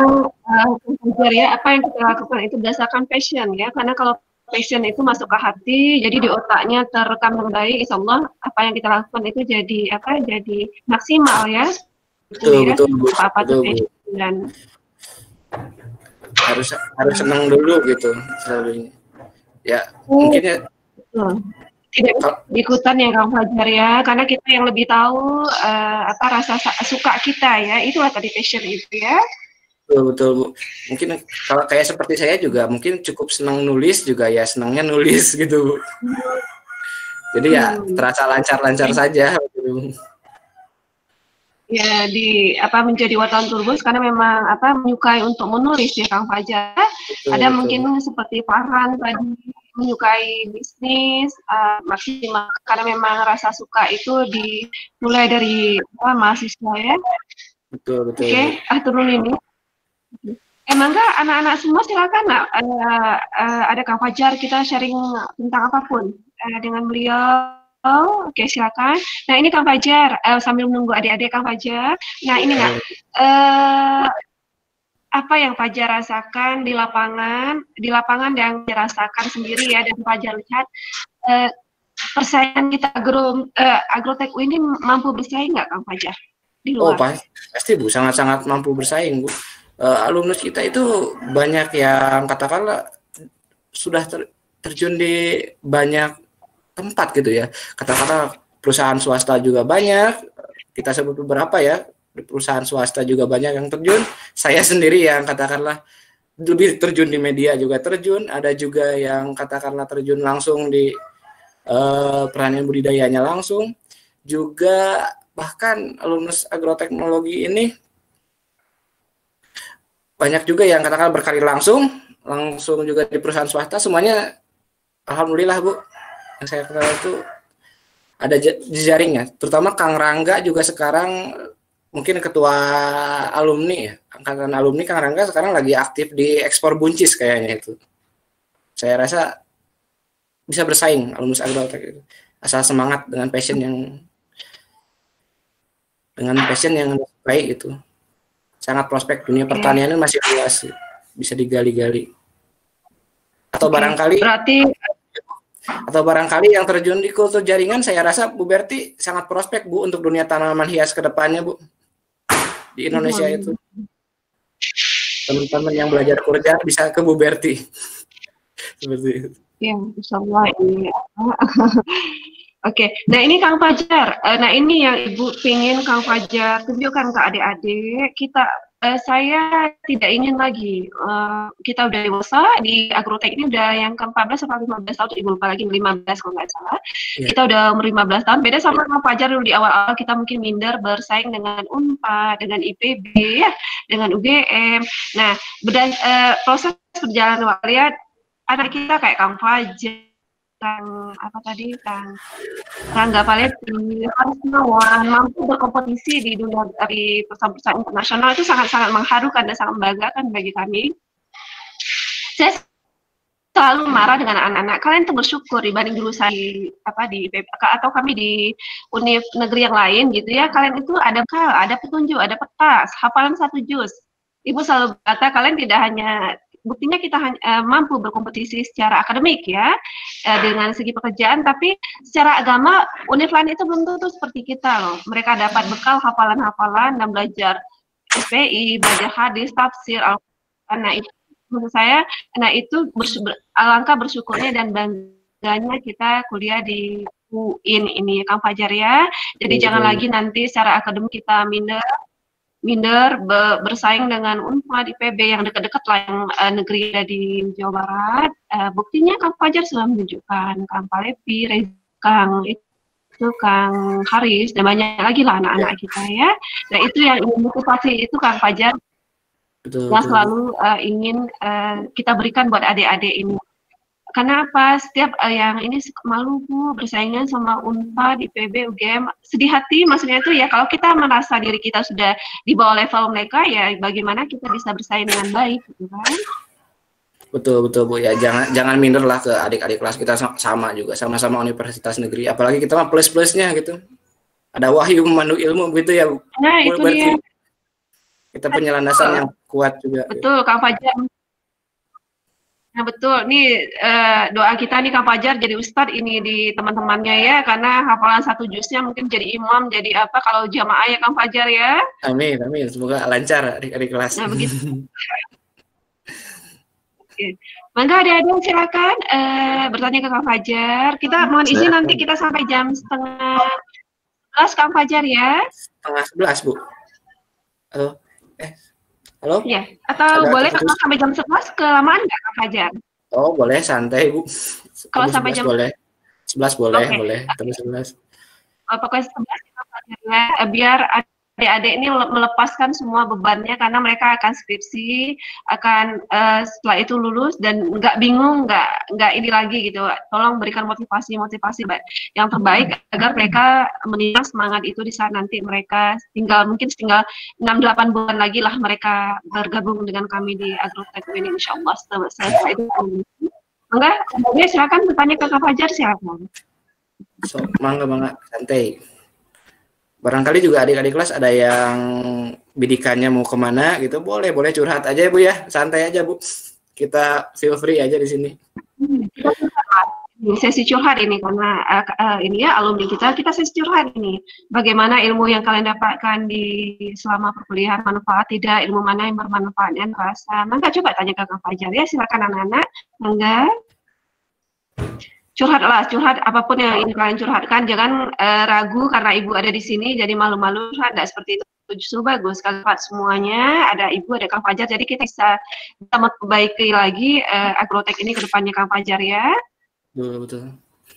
ya apa yang kita lakukan itu berdasarkan passion ya, karena kalau passion itu masuk ke hati, jadi di otaknya terekam dengan baik, insya Allah apa yang kita lakukan itu jadi maksimal ya. Betul. Apa dan harus senang dulu gitu selalu. Ya mungkin ya. Tidak ikutan ya Kang Fajar ya, karena kita yang lebih tahu rasa suka kita ya, itulah tadi passion itu ya. Betul Bu. Mungkin kalau kayak seperti saya juga mungkin cukup senang nulis juga ya, senangnya nulis gitu Bu. Jadi ya terasa lancar-lancar saja gitu. Ya menjadi wartawan turbus karena memang menyukai untuk menulis ya Kang Fajar. Ada mungkin seperti Farhan tadi menyukai bisnis maksimal karena memang rasa suka itu dimulai dari mahasiswa ya. Betul. Oke, turun ini. Mangga anak-anak semua silakan ada Kang Fajar, kita sharing tentang apapun dengan beliau. Oke, silakan. Nah, ini Kang Fajar, sambil menunggu adik-adik Kang Fajar. Nah, ini apa yang Fajar rasakan di lapangan yang dirasakan sendiri ya, dan Fajar lihat persaingan kita Agrotech ini mampu bersaing nggak Kang Fajar di luar? Oh, pasti Bu, sangat-sangat mampu bersaing Bu. Alumnus kita itu banyak yang katakanlah sudah terjun di banyak tempat gitu ya. Katakanlah perusahaan swasta juga banyak. Kita sebut beberapa ya. Di perusahaan swasta juga banyak yang terjun. Saya sendiri yang katakanlah lebih terjun di media juga terjun. Ada juga yang katakanlah terjun langsung di pertanian budidayanya langsung. Juga bahkan alumnus agroteknologi ini banyak juga yang katakanlah berkarir langsung juga di perusahaan swasta. Semuanya alhamdulillah Bu. Yang saya kenal itu ada jejaringnya, terutama Kang Rangga juga sekarang mungkin ketua alumni ya, angkatan alumni Kang Rangga sekarang lagi aktif di ekspor buncis kayaknya itu. Saya rasa bisa bersaing alumnus Agrotech itu. Asal semangat dengan passion yang baik itu. Sangat prospek dunia pertanian masih luas, bisa digali-gali. Atau barangkali yang terjun di kultur jaringan, saya rasa Bu Berti sangat prospek Bu untuk dunia tanaman hias ke depannya Bu. Di Indonesia itu. Teman-teman yang belajar kerja bisa ke Bu Berti. Seperti itu. Ya, insyaallah ini. Oke, nah ini Kang Fajar. Nah ini yang Ibu pingin Kang Fajar tunjukkan ke adik-adik kita. Saya tidak ingin lagi, kita udah dewasa, di Agrotech ini udah yang ke-14 atau 15 tahun, Ibu lupa lagi, 15 kalau nggak salah. Yeah. Kita udah umur 15 tahun, beda sama Kang Fajar dulu di awal-awal kita mungkin minder bersaing dengan UNPAD, dengan IPB, ya, dengan UGM. Nah, proses perjalanan lihat anak kita kayak Kang Fajar, Kang apa tadi Kang Rangga Paletti, harus mampu berkompetisi di dunia di perusahaan-perusahaan internasional itu sangat-sangat mengharukan dan sangat membanggakan bagi kami. Saya selalu marah dengan anak-anak, kalian tuh bersyukur dibanding dulu saya di PPK atau kami di univ negeri yang lain gitu ya, kalian itu ada bekal, ada petunjuk, ada peta, hafalan 1 juz. Ibu selalu berkata kalian tidak hanya, buktinya kita mampu berkompetisi secara akademik ya, dengan segi pekerjaan, tapi secara agama univ lain itu belum tentu seperti kita loh. Mereka dapat bekal hafalan-hafalan dan belajar SPI, belajar hadis, tafsir, Al-Quran. Nah itu menurut saya, nah itu alangkah bersyukurnya dan bangganya kita kuliah di UIN ini, Kang Fajar ya. Jadi jangan lagi nanti secara akademik kita minder bersaing dengan Unpad, IPB yang dekat-dekat lah yang negeri di Jawa Barat. Buktinya Kang Fajar sudah menunjukkan, Kang Palepi, Kang Haris, dan banyak lagi lah anak-anak kita ya. Nah itu yang ingin motivasi itu Kang Fajar. Yang selalu ingin kita berikan buat adik-adik ini. Karena apa? Setiap yang ini malu Bu bersaingan sama Unpad, IPB, UGM, sedih hati maksudnya itu ya kalau kita merasa diri kita sudah di bawah level mereka ya bagaimana kita bisa bersaing dengan baik gitu kan? Betul Bu ya, jangan minder lah ke adik-adik kelas kita, sama juga sama-sama universitas negeri, apalagi kita mah plus-plusnya gitu. Ada wahyu memandu ilmu gitu ya. Nah, itu dia. Kita punya landasan yang kuat juga. Betul, ya. Kang Fajar. Nah, betul. Nih doa kita nih Kang Fajar jadi ustadz ini di teman-temannya ya, karena hafalan 1 juznya mungkin jadi imam, jadi apa kalau jamaah ya Kang Fajar ya. Amin. Semoga lancar adik-adik kelas. Nah, begitu. Oke. Mangga adik-adik silakan bertanya ke Kang Fajar. Kita mohon izin nanti kita sampai jam 10:30 Kang Fajar ya. 10:30 Bu. Halo? Iya, atau boleh kalau sampai jam 11 kelamaan nggak Kang Fajar? Oh, boleh santai Bu. Kalau sampai jam boleh. 11 boleh, okay. Boleh. Terus 11. Pokoknya 11 Kang Fajar ya, biar adik-adik ini melepaskan semua bebannya karena mereka akan skripsi, akan setelah itu lulus dan nggak bingung, nggak ini lagi gitu. Tolong berikan motivasi yang terbaik agar mereka menimba semangat itu di saat nanti mereka mungkin tinggal 6-8 bulan lagi lah mereka bergabung dengan kami di Agrotech ini insyaallah setelah itu. Enggak, silakan bertanya ke Kak Fajar silakan. So, mangga santai. Barangkali juga adik-adik kelas ada yang bidikannya mau kemana gitu, boleh curhat aja ya Bu ya, santai aja Bu. Kita feel free aja di sini. Sesi curhat ini karena ini ya alumni kita sesi curhat ini. Bagaimana ilmu yang kalian dapatkan di selama perkuliahan manfaat tidak, ilmu mana yang bermanfaat dan rasa. Mangga coba tanya ke Kang Fajar ya, silakan anak-anak. Mangga. Curhat apapun yang ingin kalian curhatkan, jangan ragu karena ibu ada di sini jadi malu-malu, tidak seperti itu, justru bagus kalau semuanya ada ibu, ada Kang Fajar, jadi kita bisa memperbaiki lagi Agrotech ini ke depannya Kang Fajar ya. Betul.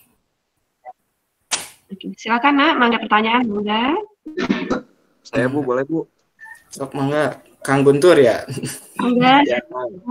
Oke, silakan Nak, mangga pertanyaan mangga. Saya Bu, boleh Bu? Sok mangga, Kang Guntur ya. Mangga. Ya,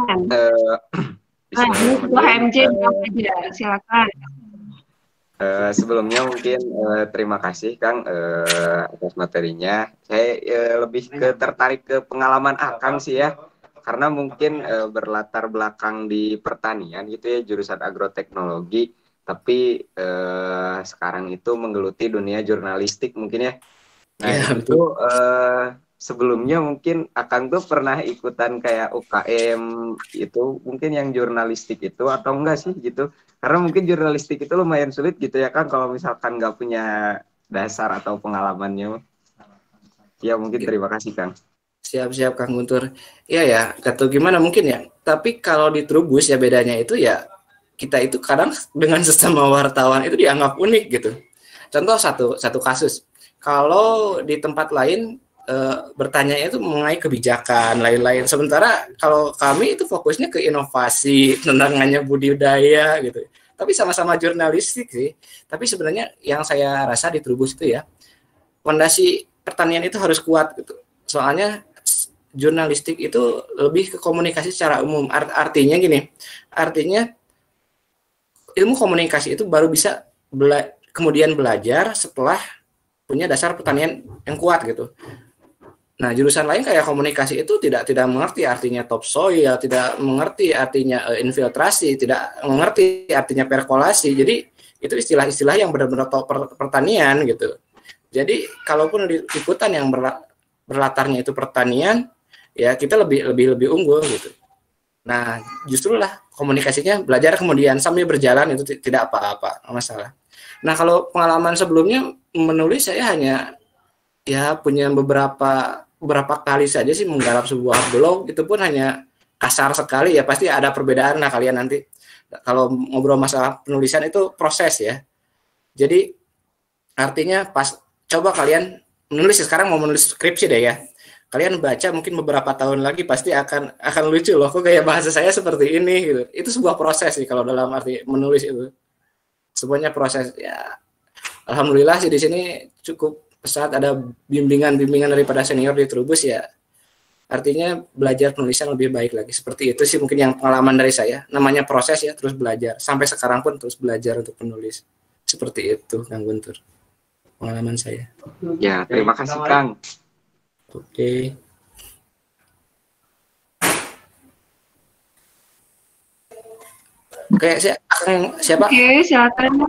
HMJ silakan. Sebelumnya mungkin terima kasih Kang atas materinya. Saya lebih tertarik ke pengalaman Akang sih ya, karena mungkin berlatar belakang di pertanian gitu ya, jurusan agroteknologi, tapi sekarang itu menggeluti dunia jurnalistik mungkin ya. Nah ya, itu sebelumnya mungkin Akang tuh pernah ikutan kayak UKM itu mungkin yang jurnalistik itu atau enggak sih gitu, karena mungkin jurnalistik itu lumayan sulit gitu ya Kang kalau misalkan nggak punya dasar atau pengalamannya ya. Mungkin terima kasih Kang. Siap Kang Guntur. Iya ya, atau gimana mungkin ya, tapi kalau di Trubus ya bedanya itu ya kita itu kadang dengan sesama wartawan itu dianggap unik gitu. Contoh satu kasus, kalau di tempat lain bertanya itu mengenai kebijakan lain-lain. Sementara kalau kami itu fokusnya ke inovasi, tendangannya budidaya gitu. Tapi sama-sama jurnalistik sih. Tapi sebenarnya yang saya rasa di Trubus itu ya, fondasi pertanian itu harus kuat gitu. Soalnya jurnalistik itu lebih ke komunikasi secara umum. Artinya gini, ilmu komunikasi itu baru bisa kemudian belajar setelah punya dasar pertanian yang kuat gitu. Nah, jurusan lain kayak komunikasi itu tidak mengerti artinya topsoil, tidak mengerti artinya infiltrasi, tidak mengerti artinya perkolasi. Jadi itu istilah-istilah yang benar-benar pertanian gitu. Jadi kalaupun liputan yang berlatarnya itu pertanian, ya kita lebih unggul gitu. Nah, justru lah komunikasinya belajar kemudian sambil berjalan itu tidak apa-apa, masalah. Nah, kalau pengalaman sebelumnya menulis saya hanya ya punya beberapa kali saja sih menggarap sebuah blog, itu pun hanya kasar sekali ya, pasti ada perbedaan lah kalian nanti kalau ngobrol masalah penulisan itu proses ya. Jadi artinya pas coba kalian menulis, sekarang mau menulis skripsi deh ya, kalian baca mungkin beberapa tahun lagi pasti akan lucu loh, kok kayak bahasa saya seperti ini gitu. Itu sebuah proses sih kalau dalam arti menulis itu. Semuanya proses ya. Alhamdulillah sih di sini cukup saat ada bimbingan daripada senior di Trubus ya. Artinya belajar penulisan lebih baik lagi. Seperti itu sih mungkin yang pengalaman dari saya. Namanya proses ya, terus belajar. Sampai sekarang pun terus belajar untuk menulis. Seperti itu Kang Guntur. Pengalaman saya. Ya, terima kasih Kang. Oke. Oke, siapa? Oke, silakan.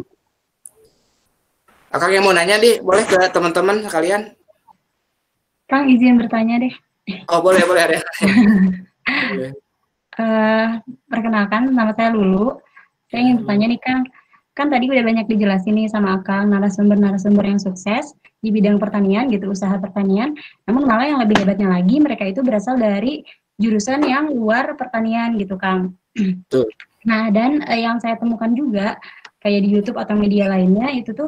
Akang yang mau nanya deh, boleh ke teman-teman sekalian? Kang izin bertanya deh. Oh boleh ada. Boleh. Perkenalkan, nama saya Lulu. Saya ingin bertanya nih Kang, kan tadi udah banyak dijelasin nih sama Akang narasumber yang sukses di bidang pertanian gitu, usaha pertanian. Namun malah yang lebih hebatnya lagi, mereka itu berasal dari jurusan yang luar pertanian gitu Kang. Betul. Nah dan yang saya temukan juga kayak di YouTube atau media lainnya itu tuh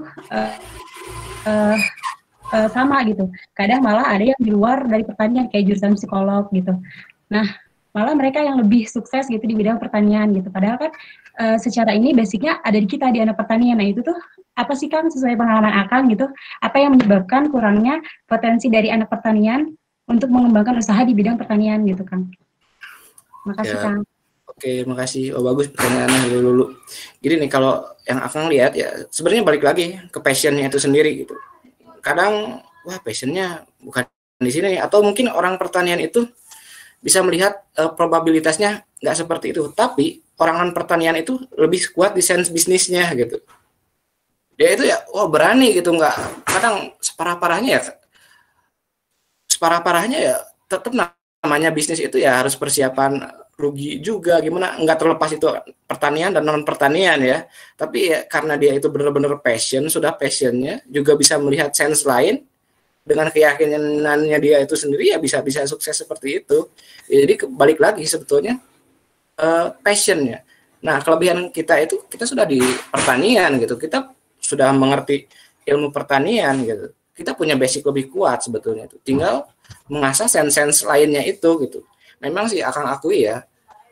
sama gitu. Kadang malah ada yang di luar dari pertanian kayak jurusan psikolog gitu. Nah, malah mereka yang lebih sukses gitu di bidang pertanian gitu. Padahal kan secara ini basicnya ada di kita di anak pertanian. Nah, itu tuh apa sih Kang sesuai pengalaman Akang gitu? Apa yang menyebabkan kurangnya potensi dari anak pertanian untuk mengembangkan usaha di bidang pertanian gitu Kang? Makasih Ya. Kang. Oke, makasih. Oh bagus pertanyaannya dulu. Jadi nih kalau yang Akang lihat ya sebenarnya balik lagi ke passionnya itu sendiri gitu. Kadang wah passionnya bukan di sini, atau mungkin orang pertanian itu bisa melihat probabilitasnya nggak seperti itu. Tapi orang pertanian itu lebih kuat di sense bisnisnya gitu. Dia itu ya wah berani gitu, nggak kadang separah-parahnya ya tetap namanya bisnis itu ya harus persiapan rugi juga gimana, nggak terlepas itu pertanian dan non pertanian ya, tapi ya karena dia itu benar-benar passionnya juga bisa melihat sense lain dengan keyakinannya dia itu sendiri ya bisa sukses seperti itu. Jadi balik lagi sebetulnya passionnya. Nah kelebihan kita itu kita sudah di pertanian gitu, kita sudah mengerti ilmu pertanian gitu, kita punya basic lebih kuat sebetulnya itu, tinggal mengasah sense lainnya itu gitu. Memang sih akan akui ya,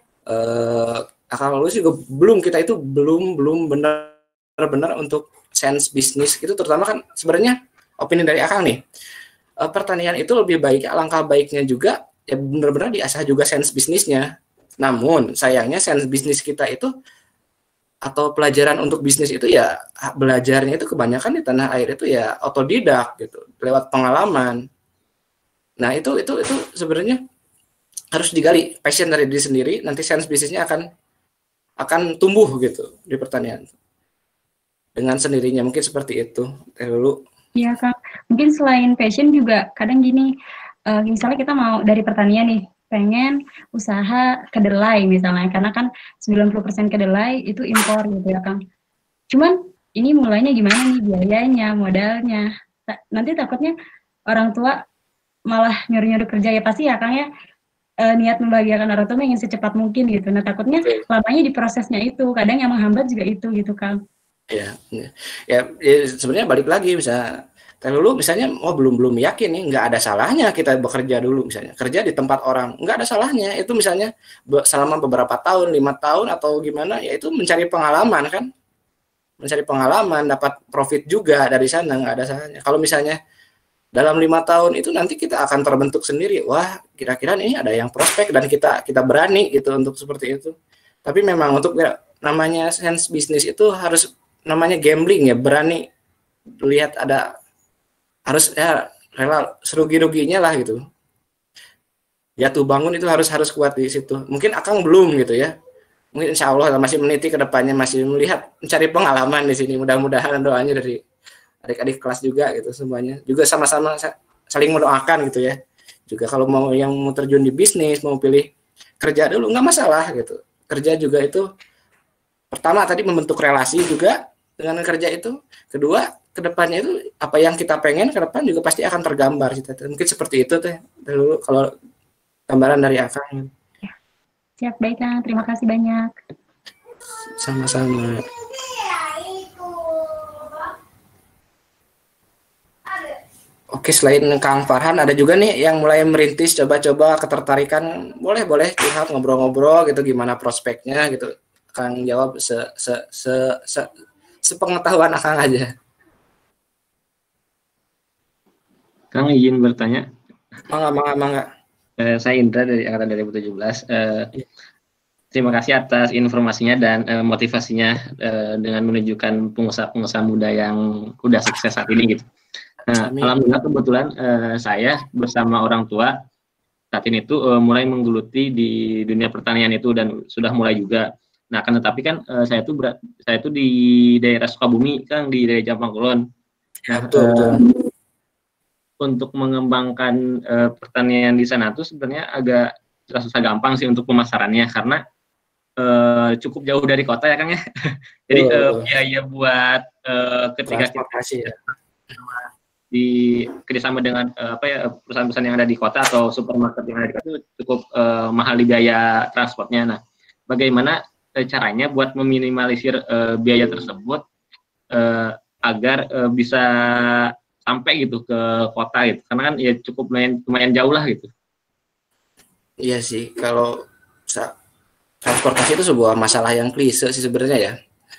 akal lulus juga kita itu belum benar-benar untuk sense bisnis gitu, terutama kan sebenarnya opini dari Akang nih, pertanian itu lebih baik, alangkah baiknya juga ya benar-benar diasah juga sense bisnisnya. Namun sayangnya sense bisnis kita itu atau pelajaran untuk bisnis itu ya belajarnya itu kebanyakan di tanah air itu ya otodidak gitu, lewat pengalaman. Nah itu sebenarnya harus digali passion dari diri sendiri, nanti sense bisnisnya akan tumbuh gitu di pertanian dengan sendirinya, mungkin seperti itu. Dulu Iya Kang, mungkin selain passion juga kadang gini, misalnya kita mau dari pertanian nih pengen usaha kedelai misalnya, karena kan 90% kedelai itu impor gitu ya Kang. Cuman ini mulainya gimana nih, biayanya, modalnya, nanti takutnya orang tua malah nyuruh-nyuruh kerja ya pasti ya Kang ya, niat membahagiakan orang tua ingin secepat mungkin gitu. Nah takutnya lamanya di prosesnya itu, kadang yang menghambat juga itu gitu Kang. Ya sebenarnya balik lagi dulu misalnya belum yakin nih, nggak ada salahnya kita bekerja dulu, misalnya kerja di tempat orang, nggak ada salahnya itu misalnya selama beberapa tahun, 5 tahun atau gimana, ya itu mencari pengalaman kan, dapat profit juga dari sana, nggak ada salahnya. Kalau misalnya dalam 5 tahun itu nanti kita akan terbentuk sendiri, wah kira-kira ini ada yang prospek dan kita berani gitu untuk seperti itu. Tapi memang untuk namanya sense bisnis itu harus namanya gambling ya, berani lihat ada harus ya rela serugi-ruginya lah gitu. Jatuh bangun itu harus kuat di situ. Mungkin Akang belum gitu ya. Mungkin insya Allah masih meniti ke depannya, masih melihat mencari pengalaman di sini. Mudah-mudahan doanya dari adik-adik kelas juga gitu semuanya. Juga sama-sama saling mendoakan gitu ya. Juga kalau mau yang mau terjun di bisnis, mau pilih kerja dulu nggak masalah gitu. Kerja juga itu pertama tadi membentuk relasi juga dengan kerja itu. Kedua, kedepannya itu apa yang kita pengen ke depan juga pasti akan tergambar. Mungkin seperti itu teh dulu kalau gambaran dari Akang. Ya. Siap, baik Kang. Terima kasih banyak. Sama-sama. Oke, selain Kang Farhan, ada juga nih yang mulai merintis, coba-coba ketertarikan. Boleh curhat, ngobrol-ngobrol gitu, gimana prospeknya gitu. Kang jawab sepengetahuan Akang aja. Kang izin bertanya. Mangga. Saya Indra dari angkatan 2017. Terima kasih atas informasinya dan motivasinya dengan menunjukkan pengusaha-pengusaha muda yang udah sukses saat ini gitu. Nah, alhamdulillah kebetulan saya bersama orang tua saat ini tuh mulai menggeluti di dunia pertanian itu dan sudah mulai juga. Nah, kan tetapi kan saya tuh di daerah Sukabumi, Kang, di daerah Jampang Kulon. Nah, untuk mengembangkan pertanian di sana tuh sebenarnya agak susah gampang sih untuk pemasarannya karena cukup jauh dari kota ya Kang ya. Jadi biaya buat ketika kita di kerjasama dengan perusahaan-perusahaan yang ada di kota atau supermarket yang ada di kota itu cukup mahal di biaya transportnya. Nah, bagaimana caranya buat meminimalisir biaya tersebut agar bisa sampai gitu ke kota gitu, karena kan ya cukup lumayan jauh lah gitu. Iya sih, kalau transportasi itu sebuah masalah yang klise sih sebenarnya ya.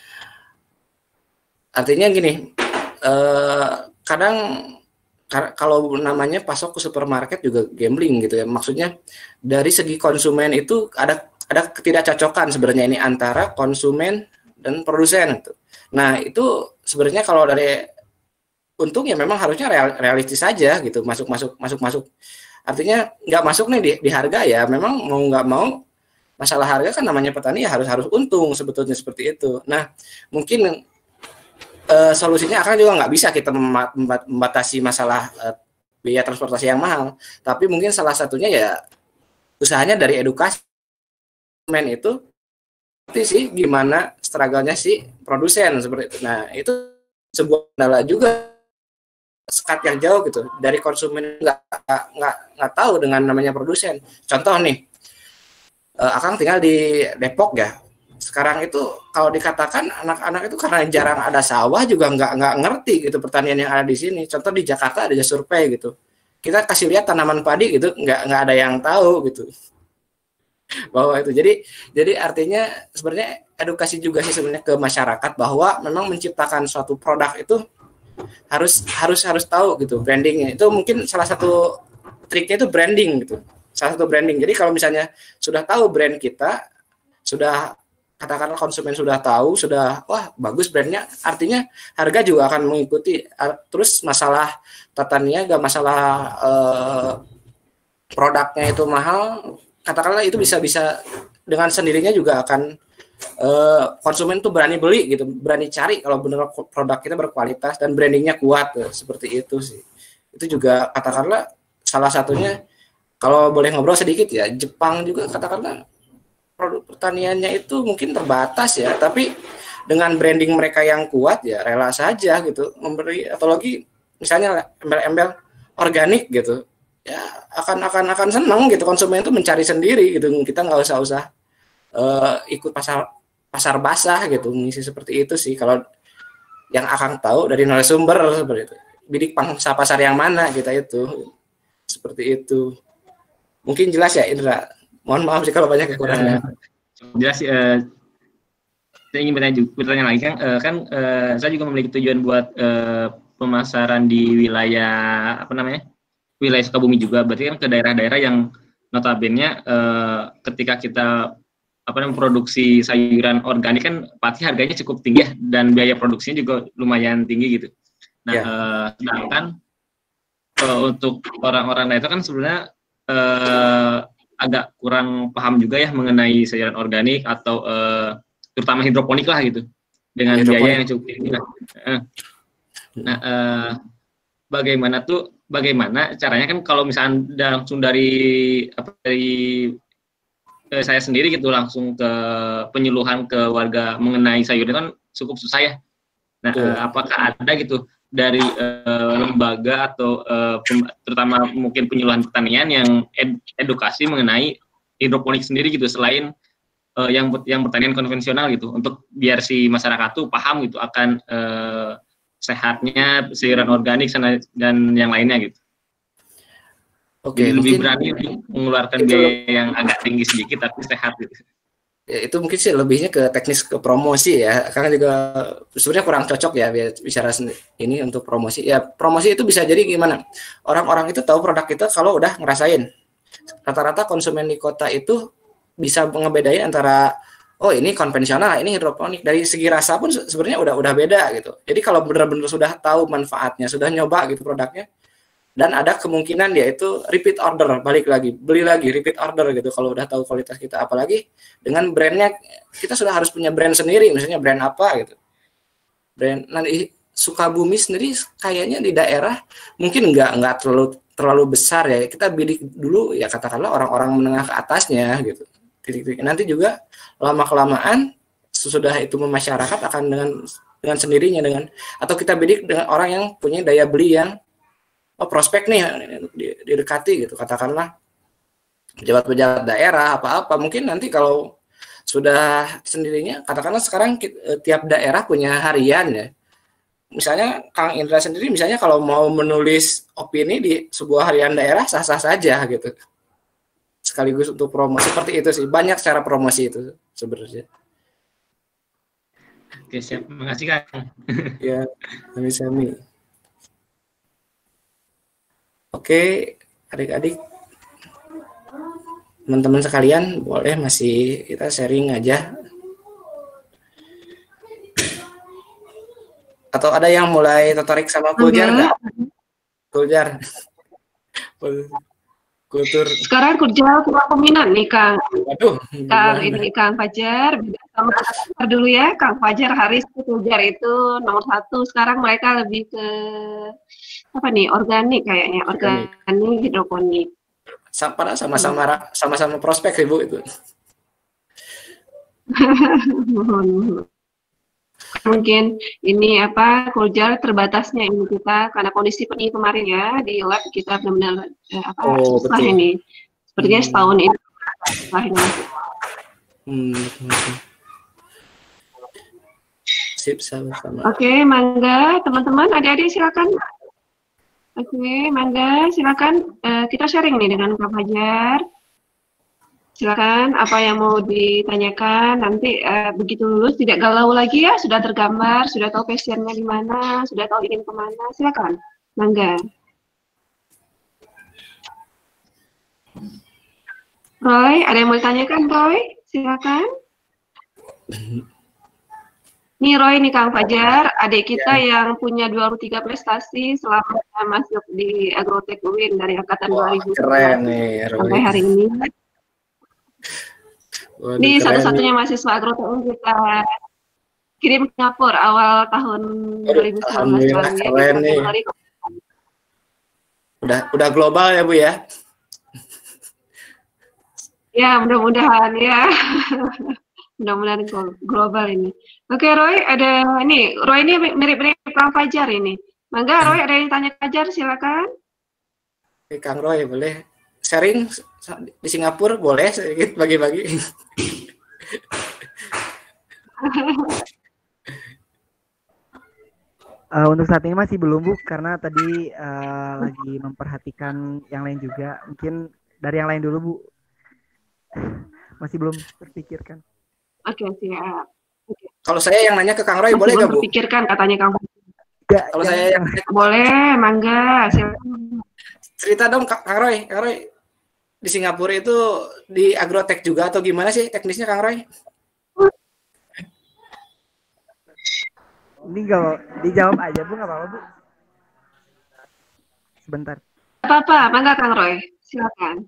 Artinya gini, kadang kalau namanya pasok ke supermarket juga gambling gitu ya. Maksudnya dari segi konsumen itu ada ketidakcocokan sebenarnya ini antara konsumen dan produsen gitu. Nah itu sebenarnya kalau dari untung ya memang harusnya realistis saja gitu, masuk. Artinya nggak masuk nih di harga ya, memang mau nggak mau masalah harga kan namanya petani ya harus untung sebetulnya seperti itu. Nah mungkin solusinya akan juga nggak bisa kita membatasi masalah biaya transportasi yang mahal, tapi mungkin salah satunya ya usahanya dari edukasi konsumen itu sih gimana struggle-nya si produsen seperti itu. Nah itu sebuah kendala juga, sekat yang jauh gitu dari konsumen nggak tahu dengan namanya produsen. Contoh nih, Akang tinggal di Depok ya. Sekarang itu kalau dikatakan anak-anak itu karena jarang ada sawah juga nggak ngerti gitu pertanian yang ada di sini. Contoh di Jakarta ada survei gitu. Kita kasih lihat tanaman padi gitu, nggak ada yang tahu gitu bahwa itu. Jadi artinya sebenarnya edukasi juga sih sebenarnya ke masyarakat bahwa memang menciptakan suatu produk itu harus tahu gitu brandingnya. Itu mungkin salah satu triknya itu branding gitu. Salah satu branding. Jadi kalau misalnya sudah tahu brand kita, sudah katakanlah konsumen sudah tahu, sudah wah bagus brandnya, artinya harga juga akan mengikuti. Terus masalah tata niaga, masalah produknya itu mahal, katakanlah itu bisa dengan sendirinya juga akan konsumen tuh berani beli gitu, berani cari kalau benar produk kita berkualitas dan brandingnya kuat seperti itu sih. Itu juga katakanlah salah satunya, kalau boleh ngobrol sedikit ya, Jepang juga katakanlah produk pertaniannya itu mungkin terbatas ya, tapi dengan branding mereka yang kuat ya rela saja gitu memberi, atau lagi misalnya embel-embel organik gitu ya akan senang gitu, konsumen itu mencari sendiri gitu, kita nggak usah ikut pasar basah gitu, ngisi seperti itu sih kalau yang Akang tahu dari narasumber seperti itu. Bidik pangsa pasar yang mana kita itu seperti itu. Mungkin jelas ya Indra. Mohon maaf sih kalau banyak kekurangan. Jelas. Saya ingin bertanya lagi kan saya juga memiliki tujuan buat pemasaran di wilayah wilayah Sukabumi juga. Berarti kan ke daerah-daerah yang notabene ketika kita produksi sayuran organik kan pasti harganya cukup tinggi ya, dan biaya produksinya juga lumayan tinggi gitu. Nah, sedangkan untuk orang-orang itu kan sebenarnya agak kurang paham juga ya mengenai sayuran organik atau terutama hidroponik lah gitu, dengan biaya yang cukup tinggi. Nah, bagaimana caranya kan kalau misalnya langsung dari saya sendiri gitu langsung ke penyuluhan ke warga mengenai sayur itu kan cukup susah ya. Nah, apakah ada gitu dari lembaga atau terutama mungkin penyuluhan pertanian yang edukasi mengenai hidroponik sendiri gitu, selain yang pertanian konvensional gitu, untuk biar si masyarakat tuh paham gitu akan sehatnya sayuran organik dan yang lainnya gitu. Oke, lebih berani mengeluarkan biaya yang agak tinggi sedikit tapi sehat gitu. Ya, itu mungkin sih lebihnya ke teknis ke promosi ya, karena juga sebenarnya kurang cocok ya bicara ini untuk promosi. Ya, promosi itu bisa jadi gimana? Orang-orang itu tahu produk kita kalau udah ngerasain. Rata-rata konsumen di kota itu bisa ngebedain antara oh ini konvensional, ini hidroponik. Dari segi rasa pun sebenarnya udah beda gitu. Jadi kalau benar-benar sudah tahu manfaatnya, sudah nyoba gitu produknya, dan ada kemungkinan dia itu repeat order, balik lagi, beli lagi, repeat order gitu kalau udah tahu kualitas kita. Apalagi dengan brandnya, kita sudah harus punya brand sendiri, misalnya brand apa gitu. Brand nanti Sukabumi sendiri kayaknya di daerah mungkin nggak terlalu besar ya. Kita bidik dulu ya, katakanlah orang-orang menengah ke atasnya gitu. Nanti juga lama-kelamaan sesudah itu masyarakat akan dengan sendirinya atau kita bidik dengan orang yang punya daya beli yang prospek nih didekati gitu, katakanlah pejabat-pejabat daerah apa-apa. Mungkin nanti kalau sudah sendirinya, katakanlah sekarang tiap daerah punya harian ya, misalnya Kang Indra sendiri misalnya kalau mau menulis opini di sebuah harian daerah sah-sah saja gitu, sekaligus untuk promosi. Seperti itu sih, banyak cara promosi itu sebenarnya. Oke, siap, makasih Kang. Ya, sami-sami. Oke, adik-adik, teman-teman sekalian, boleh masih kita sharing aja. Atau ada yang mulai tertarik sama Kuljar nggak? Kuljar. Kultur. Sekarang Kuljar kurang peminat nih Kang. Waduh. Kang ini Kang Fajar, sama dulu ya, Kang Fajar Haris Kuljar itu nomor 1. Sekarang mereka lebih ke apa nih, organik kayaknya, organik hidroponik. Sama-sama prospek Ibu itu. Mungkin ini apa, Kuljar terbatasnya ini kita karena kondisi ini kemarin ya di lab kita benar-benar susah ini. Sepertinya setahun ini susah ini. Sip, sama-sama. Oke, mangga teman-teman, adik-adik silakan. Oke, mangga silakan kita sharing nih dengan Kang Fajar. Silakan apa yang mau ditanyakan, nanti begitu lulus tidak galau lagi ya, sudah tergambar, sudah tahu passionnya di mana, sudah tahu ingin kemana, silakan, mangga. Roy, ada yang mau ditanyakan Roy? Silakan. Nih Roy, nih Kang Fajar, adik kita yang punya 23 prestasi selama masuk di Agrotech UIN dari angkatan 2000 sampai hari ini. Ini satu-satunya mahasiswa Agrotech UIN kita kirim ke Singapura awal tahun 2019 lalu ya. Keren nih. Udah global ya Bu ya? Ya, mudah-mudahan ya. Mudah-mudahan global ini. Oke, Roy, ada ini. Roy ini mirip-mirip Kang Fajar ini. Mangga, Roy, ada yang tanya Fajar, silakan. Oke, Kang Roy, boleh sharing di Singapura, boleh sedikit bagi-bagi. Untuk saat ini masih belum Bu, karena tadi lagi memperhatikan yang lain juga. Mungkin dari yang lain dulu Bu. Masih belum terpikirkan. Oke, siap. Okay. Kalau saya yang nanya ke Kang Roy, boleh nggak Bu? Pikirkan katanya Kang. Kalau saya yang boleh, mangga. Silakan. Cerita dong Kang Roy. Kang Roy di Singapura itu di agrotech juga atau gimana sih teknisnya Kang Roy? Ini kalau dijawab aja Bu, nggak apa-apa Bu. Sebentar. Apa-apa, mangga Kang Roy, silakan.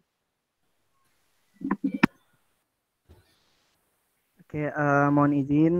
Oke, mohon izin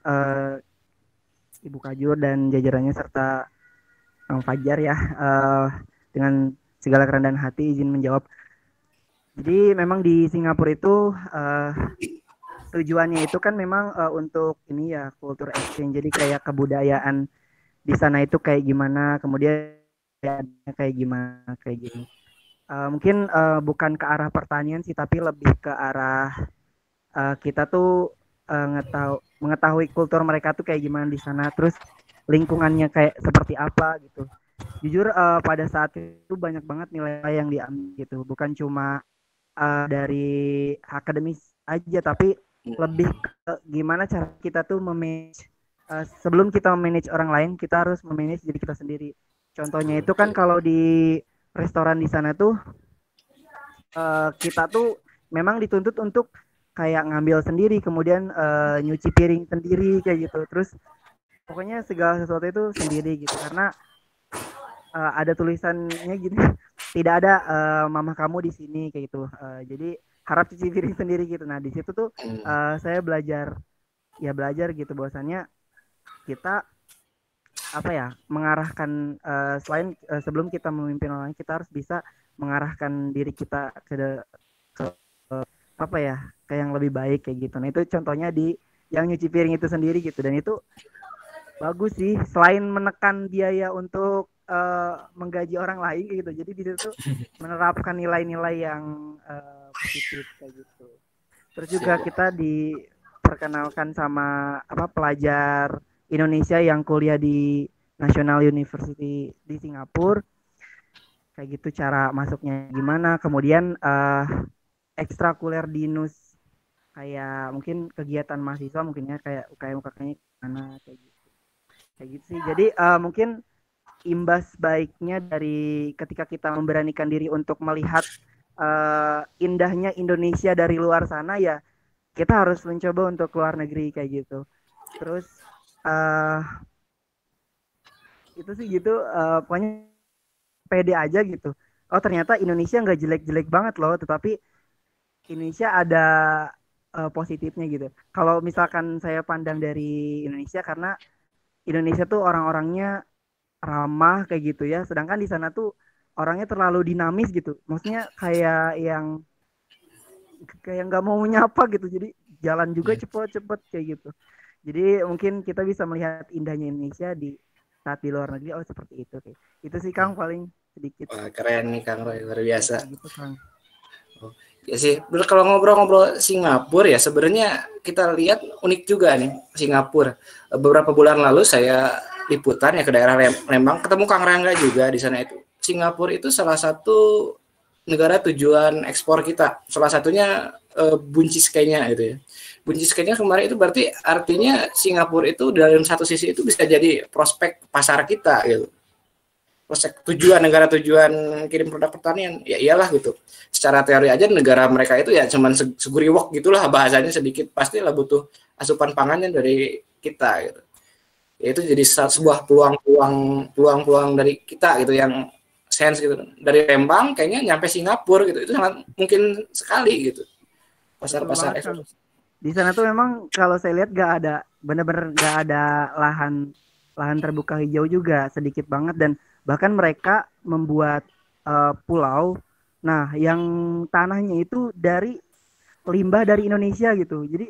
Ibu Kajur dan jajarannya serta Kang Fajar ya, dengan segala kerendahan hati izin menjawab. Jadi memang di Singapura itu tujuannya itu kan memang untuk ini ya, culture exchange. Jadi kayak kebudayaan di sana itu kayak gimana, kemudian kayak gimana, kayak gini. Mungkin bukan ke arah pertanian sih, tapi lebih ke arah kita tuh mengetahui kultur mereka tuh kayak gimana di sana, terus lingkungannya kayak seperti apa gitu. Jujur pada saat itu banyak banget nilai yang diambil gitu, bukan cuma dari akademis aja, tapi lebih ke gimana cara kita tuh memanage, sebelum kita memanage orang lain, kita harus memanage diri kita sendiri. Contohnya itu kan kalau di restoran di sana tuh kita tuh memang dituntut untuk kayak ngambil sendiri, kemudian nyuci piring sendiri kayak gitu. Terus pokoknya segala sesuatu itu sendiri gitu, karena ada tulisannya gitu, tidak ada mama kamu di sini kayak gitu. Jadi harap cuci piring sendiri gitu. Nah di situ tuh saya belajar gitu bahwasannya kita apa ya, mengarahkan selain sebelum kita memimpin orang, kita harus bisa mengarahkan diri kita ke apa ya, kayak yang lebih baik kayak gitu. Nah itu contohnya di yang nyuci piring itu sendiri gitu, dan itu bagus sih, selain menekan biaya untuk menggaji orang lain kayak gitu. Jadi di situ menerapkan nilai-nilai yang positif kayak gitu. Terus juga kita diperkenalkan sama pelajar Indonesia yang kuliah di National University di Singapura kayak gitu, cara masuknya gimana, kemudian ekstrakurikuler di NUS kayak mungkin kegiatan mahasiswa mungkin ya, kayak UKM-UKM gimana kayak gitu sih. Jadi mungkin imbas baiknya dari ketika kita memberanikan diri untuk melihat indahnya Indonesia dari luar sana, ya kita harus mencoba untuk keluar negeri kayak gitu. Terus itu sih gitu, pokoknya pede aja gitu. Oh ternyata Indonesia nggak jelek-jelek banget loh, tetapi Indonesia ada positifnya gitu. Kalau misalkan saya pandang dari Indonesia, karena Indonesia tuh orang-orangnya ramah kayak gitu ya, sedangkan di sana tuh orangnya terlalu dinamis gitu. Maksudnya kayak nggak mau menyapa gitu, jadi jalan juga cepet-cepet kayak gitu. Jadi mungkin kita bisa melihat indahnya Indonesia di saat di luar negeri. Oh seperti itu. Oke. Itu sih Kang paling sedikit. Wah, keren nih Kang Roy, luar biasa. Gitu, Kang. Ya sih, kalau ngobrol-ngobrol Singapura ya sebenarnya kita lihat unik juga nih Singapura. Beberapa bulan lalu saya liputan ya ke daerah Lembang, ketemu Kang Rangga juga di sana itu. Singapura itu salah satu negara tujuan ekspor kita. Salah satunya buncis kayaknya gitu ya. Buncis kayaknya kemarin itu berarti artinya Singapura itu dalam satu sisi itu bisa jadi prospek pasar kita gitu. Prospek tujuan, negara tujuan kirim produk pertanian. Ya iyalah gitu. Secara teori aja negara mereka itu ya cuman seguriwok gitulah bahasanya, sedikit pastilah butuh asupan pangannya dari kita gitu. Ya itu jadi sebuah peluang dari kita gitu, yang sense gitu. Dari Lembang kayaknya nyampe Singapura gitu. Itu sangat mungkin sekali gitu. Pasar-pasar ekspor. Di sana tuh memang kalau saya lihat bener-bener gak ada lahan terbuka hijau juga, sedikit banget, dan bahkan mereka membuat pulau. Nah, yang tanahnya itu dari limbah dari Indonesia gitu. Jadi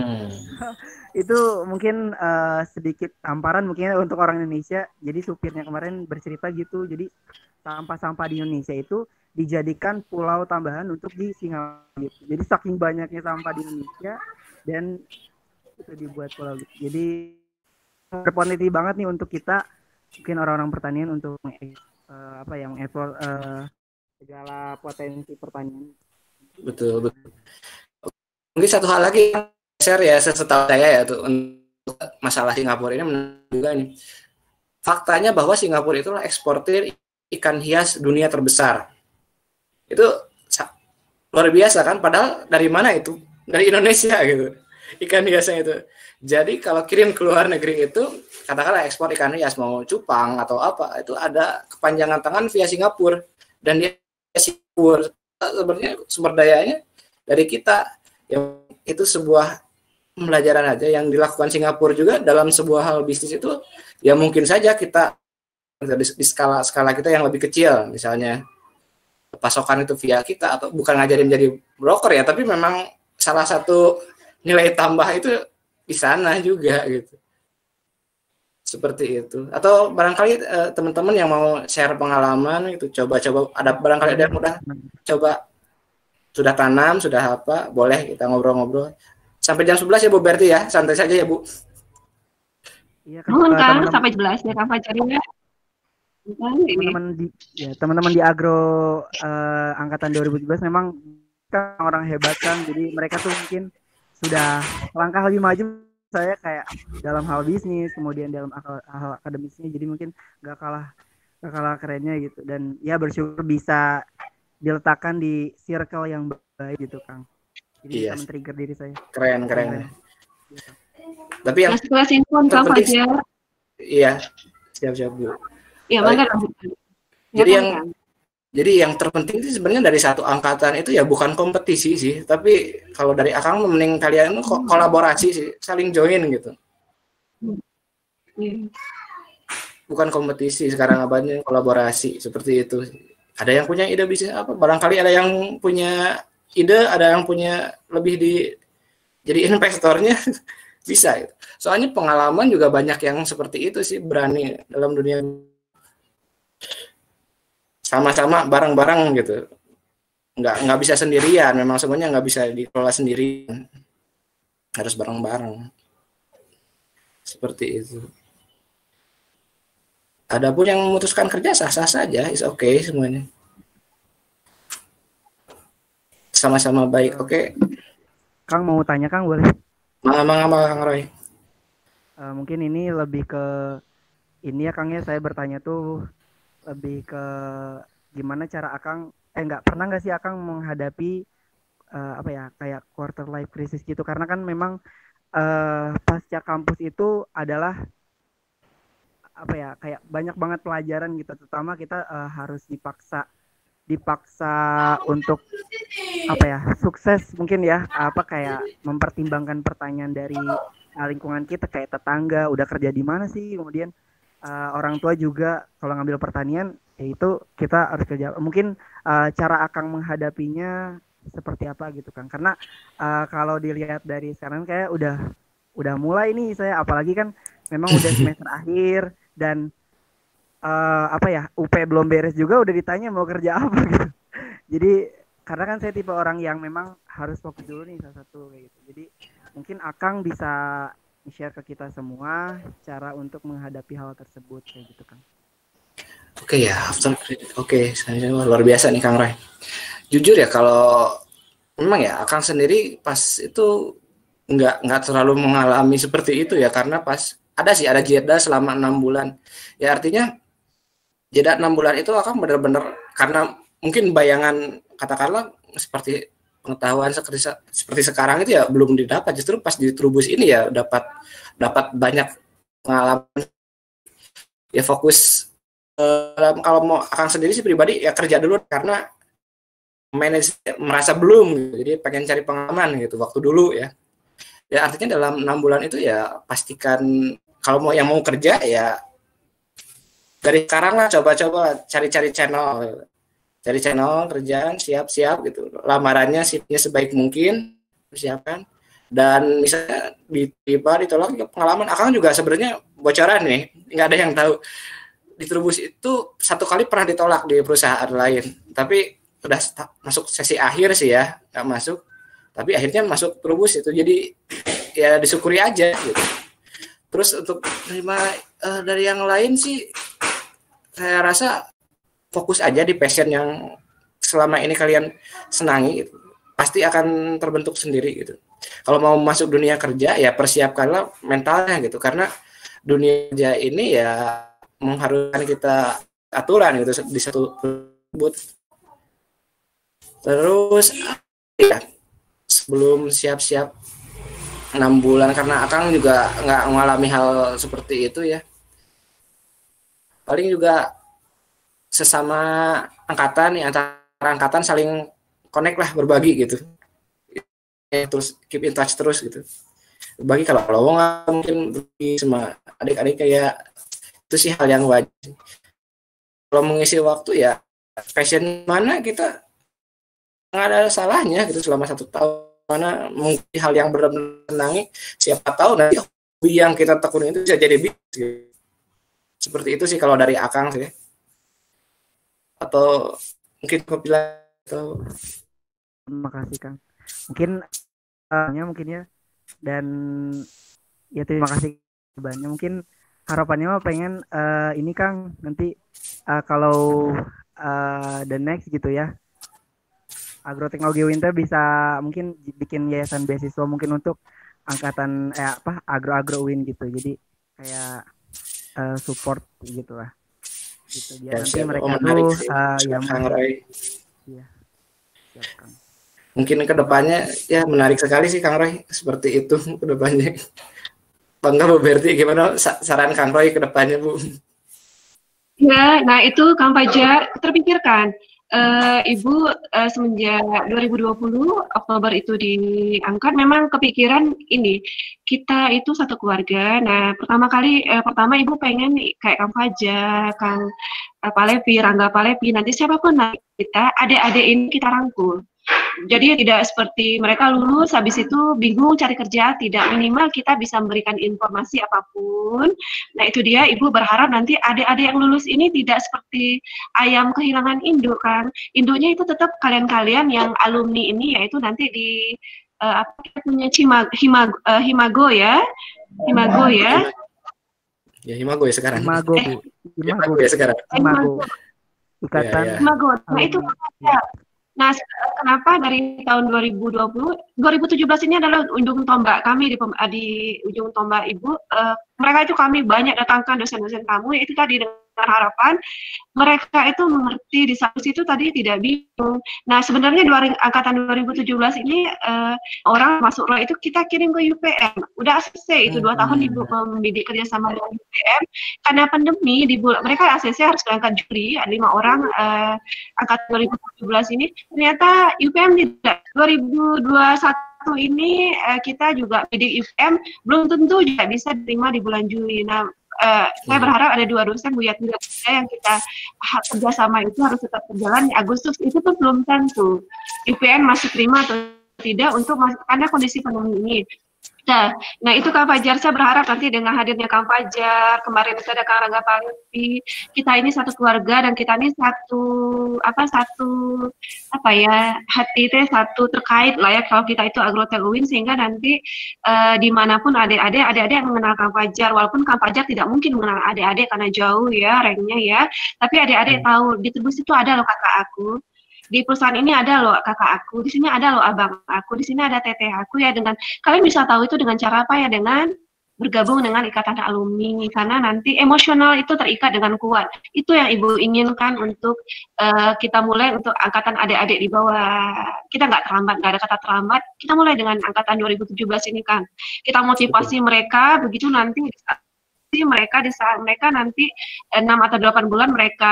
itu mungkin sedikit tamparan mungkin untuk orang Indonesia. Jadi supirnya kemarin bercerita gitu. Jadi sampah-sampah di Indonesia itu dijadikan pulau tambahan untuk di Singapura. Jadi saking banyaknya sampah di Indonesia dan itu dibuat pulau gitu. Jadi berpotensi banget nih untuk kita, mungkin orang-orang pertanian, untuk mengekspor segala potensi pertanian. Betul. Mungkin satu hal lagi yang share ya, setahu saya ya tuh, untuk masalah Singapura ini juga nih. Faktanya bahwa Singapura itulah eksportir ikan hias dunia terbesar. Itu luar biasa kan, padahal dari mana itu? Dari Indonesia gitu, ikan hiasnya itu. Jadi kalau kirim ke luar negeri itu, katakanlah ekspor ikan hias mau cupang atau apa, itu ada kepanjangan tangan via Singapura, dan dia Singapura sebenarnya sumber dayanya dari kita. Yang itu sebuah pembelajaran aja yang dilakukan Singapura juga dalam sebuah hal bisnis itu, ya mungkin saja kita di skala kita yang lebih kecil, misalnya pasokan itu via kita, atau bukan ngajarin jadi broker ya, tapi memang salah satu nilai tambah itu di sana juga gitu. Seperti itu. Atau barangkali teman-teman yang mau share pengalaman itu, coba-coba ada barangkali ada yang udah coba sudah tanam, sudah apa, boleh kita ngobrol-ngobrol. Sampai jam 11 ya Bu Berti ya, santai saja ya Bu. Iya kan, sampai 11 ya Kang Fajar ya. Teman-teman di Agro angkatan 2017 memang kan orang hebat kan, jadi mereka tuh mungkin sudah langkah lebih maju saya kayak dalam hal bisnis, kemudian dalam hal akademisnya, jadi mungkin gak kalah kerennya gitu. Dan ya bersyukur bisa diletakkan di circle yang baik gitu Kang, jadi bisa men-trigger diri saya. Keren. Tapi yang kelas info Kang Fajar. Iya, siap Bu. Iya, mangga. Jadi yang terpenting sih sebenarnya dari satu angkatan itu ya bukan kompetisi sih, tapi kalau dari Akang mending kalian kolaborasi sih, saling join gitu. Bukan kompetisi sekarang, abahnya kolaborasi seperti itu. Ada yang punya ide bisnis apa? Barangkali ada yang punya ide, ada yang punya lebih jadi investornya bisa. Gitu. Soalnya pengalaman juga banyak yang seperti itu sih, berani dalam dunia. Sama-sama bareng-bareng gitu, nggak bisa sendirian, memang semuanya nggak bisa dikelola sendirian, harus bareng-bareng, seperti itu. Adapun yang memutuskan kerja sah-sah saja, is okay semuanya, sama-sama baik. Oke. Kang mau tanya Kang, boleh? Mangga Kang Roy. Mungkin ini lebih ke ini ya Kang ya, saya bertanya tuh lebih ke gimana cara Akang pernah nggak sih Akang menghadapi kayak quarter life crisis gitu, karena kan memang pasca kampus itu adalah kayak banyak banget pelajaran gitu, terutama kita harus dipaksa untuk sukses mungkin ya, kayak mempertimbangkan pertanyaan dari lingkungan kita, kayak tetangga udah kerja di mana sih, kemudian orang tua juga kalau ngambil pertanian, itu kita harus kerja. Mungkin cara Akang menghadapinya seperti apa gitu Kang? Karena kalau dilihat dari sekarang kayak udah mulai nih saya, apalagi kan memang udah semester akhir dan UP belum beres juga udah ditanya mau kerja apa gitu. Jadi karena kan saya tipe orang yang memang harus fokus dulu nih salah satu kayak gitu. Jadi mungkin Akang bisa share ke kita semua cara untuk menghadapi hal tersebut kayak gitu Kang. Oke, luar biasa nih Kang Roy. Jujur ya, kalau memang ya Akang sendiri pas itu nggak terlalu mengalami seperti itu ya, karena pas ada jeda selama 6 bulan. Ya artinya jeda 6 bulan itu Akang benar-benar, karena mungkin bayangan katakanlah seperti pengetahuan seperti sekarang itu ya belum didapat, justru pas di Trubus ini ya dapat banyak pengalaman. Ya fokus kalau mau Akang sendiri sih pribadi ya kerja dulu, karena merasa belum gitu. Jadi pengen cari pengalaman gitu waktu dulu ya. Ya artinya dalam 6 bulan itu ya pastikan kalau mau kerja ya dari sekarang lah, coba cari channel. Cari channel kerjaan, siap-siap gitu. Lamarannya sipnya sebaik mungkin, persiapkan. Dan misalnya ditolak, pengalaman Akang juga sebenarnya bocoran nih, nggak ada yang tahu. Di Trubus itu 1 kali pernah ditolak di perusahaan lain, tapi udah masuk sesi akhir sih ya, nggak masuk. Tapi akhirnya masuk Trubus itu, jadi ya disyukuri aja gitu. Terus untuk terima dari yang lain sih, saya rasa fokus aja di passion yang selama ini kalian senangi gitu. Pasti akan terbentuk sendiri gitu. Kalau mau masuk dunia kerja ya persiapkanlah mentalnya gitu, karena dunia kerja ini ya mengharuskan kita aturan gitu di satu booth. Terus ya, sebelum siap-siap 6 bulan, karena Akang juga nggak mengalami hal seperti itu ya. Paling juga sesama angkatan nih, antara angkatan saling connect lah, berbagi gitu. Terus keep in touch terus gitu. Berbagi kalau lowongan, mungkin berbagi sama adik-adik, kayak itu sih hal yang wajib. Kalau mengisi waktu ya passion mana kita nggak ada salahnya gitu selama 1 tahun, mana mungkin hal yang benar-benar senangi, siapa tahu nanti hobi yang kita tekuni itu bisa jadi bisnis gitu. Seperti itu sih kalau dari Akang sih, atau mungkin kepilah atau. Terima kasih Kang. Mungkin ya, dan ya terima kasih banyak. Mungkin harapannya mah pengen ini Kang, nanti kalau the next gitu ya, Agroteknologi Winter bisa mungkin bikin yayasan beasiswa mungkin untuk angkatan agro Win gitu. Jadi kayak support gitu lah. Gitu biar nanti mereka tuh ya iya. Siap, Kang. Mungkin kedepannya ya menarik sekali sih Kang Roy, seperti itu kedepannya. Bangga Bu Berti, gimana saran Kang Roy kedepannya Bu? Ya, nah itu Kang Fajar terpikirkan. Ibu semenjak 2020 Oktober itu diangkat, memang kepikiran ini, kita itu satu keluarga. Nah pertama Ibu pengen kayak Kang Fajar, Kang Palevi, Rangga Palevi, nanti siapapun kita, adik-adik ini kita rangkul. Jadi tidak seperti mereka lulus habis itu bingung cari kerja, tidak, minimal kita bisa memberikan informasi apapun. Nah itu dia, Ibu berharap nanti adik-adik yang lulus ini tidak seperti ayam kehilangan induk kan. Induknya itu tetap kalian-kalian yang alumni ini, yaitu nanti di kita punya Himago ya. Himago ya. Ya Himago ya sekarang. Himago Bu. Himago ya sekarang. Himago. Ikatan. Ya. Himago. Nah itu ya. Nah, kenapa dari tahun 2017 ini adalah ujung tombak kami di ujung tombak Ibu. Mereka itu kami banyak datangkan dosen-dosen kamu, itu tadi dengan harapan mereka itu mengerti di satu situ tadi tidak bingung. Nah, sebenarnya angkatan 2017 ini orang masuk roh itu kita kirim ke UPM. Udah ACC itu 2 tahun Ibu membidik kerjasama dengan UPM. Karena pandemi mereka ACC harus berangkat juri 5 orang angkatan 2017 ini. Ternyata UPM tidak. 2021 ini kita juga bidik UPM belum tentu juga bisa diterima di bulan Juli. Nah, saya berharap ada 2 dosen Bu Yati yang kita kerjasama itu harus tetap berjalan di Agustus. Itu pun belum tentu UPN masih terima atau tidak untuk karena kondisi pandemi ini. Nah itu Kang Fajar, saya berharap nanti dengan hadirnya Kang Fajar, kemarin itu ada Kang Rangga Palevi, kita ini satu keluarga dan kita ini satu hati satu terkait lah ya, kalau kita itu Agroteknologi Win, sehingga nanti dimanapun adik-adik yang mengenal Kang Fajar, walaupun Kang Fajar tidak mungkin mengenal adik-adik karena jauh ya ranknya ya, tapi adik-adik tahu di Trubus itu ada loh kakak aku. Di perusahaan ini ada loh kakak aku, di sini ada loh abang aku, di sini ada teteh aku ya. Dengan kalian bisa tahu itu dengan cara apa ya, dengan bergabung dengan ikatan alumni, karena nanti emosional itu terikat dengan kuat. Itu yang Ibu inginkan untuk kita mulai untuk angkatan adik-adik di bawah. Kita nggak terlambat, nggak ada kata terlambat. Kita mulai dengan angkatan 2017 ini kan. Kita motivasi mereka, begitu nanti mereka nanti 6 atau 8 bulan mereka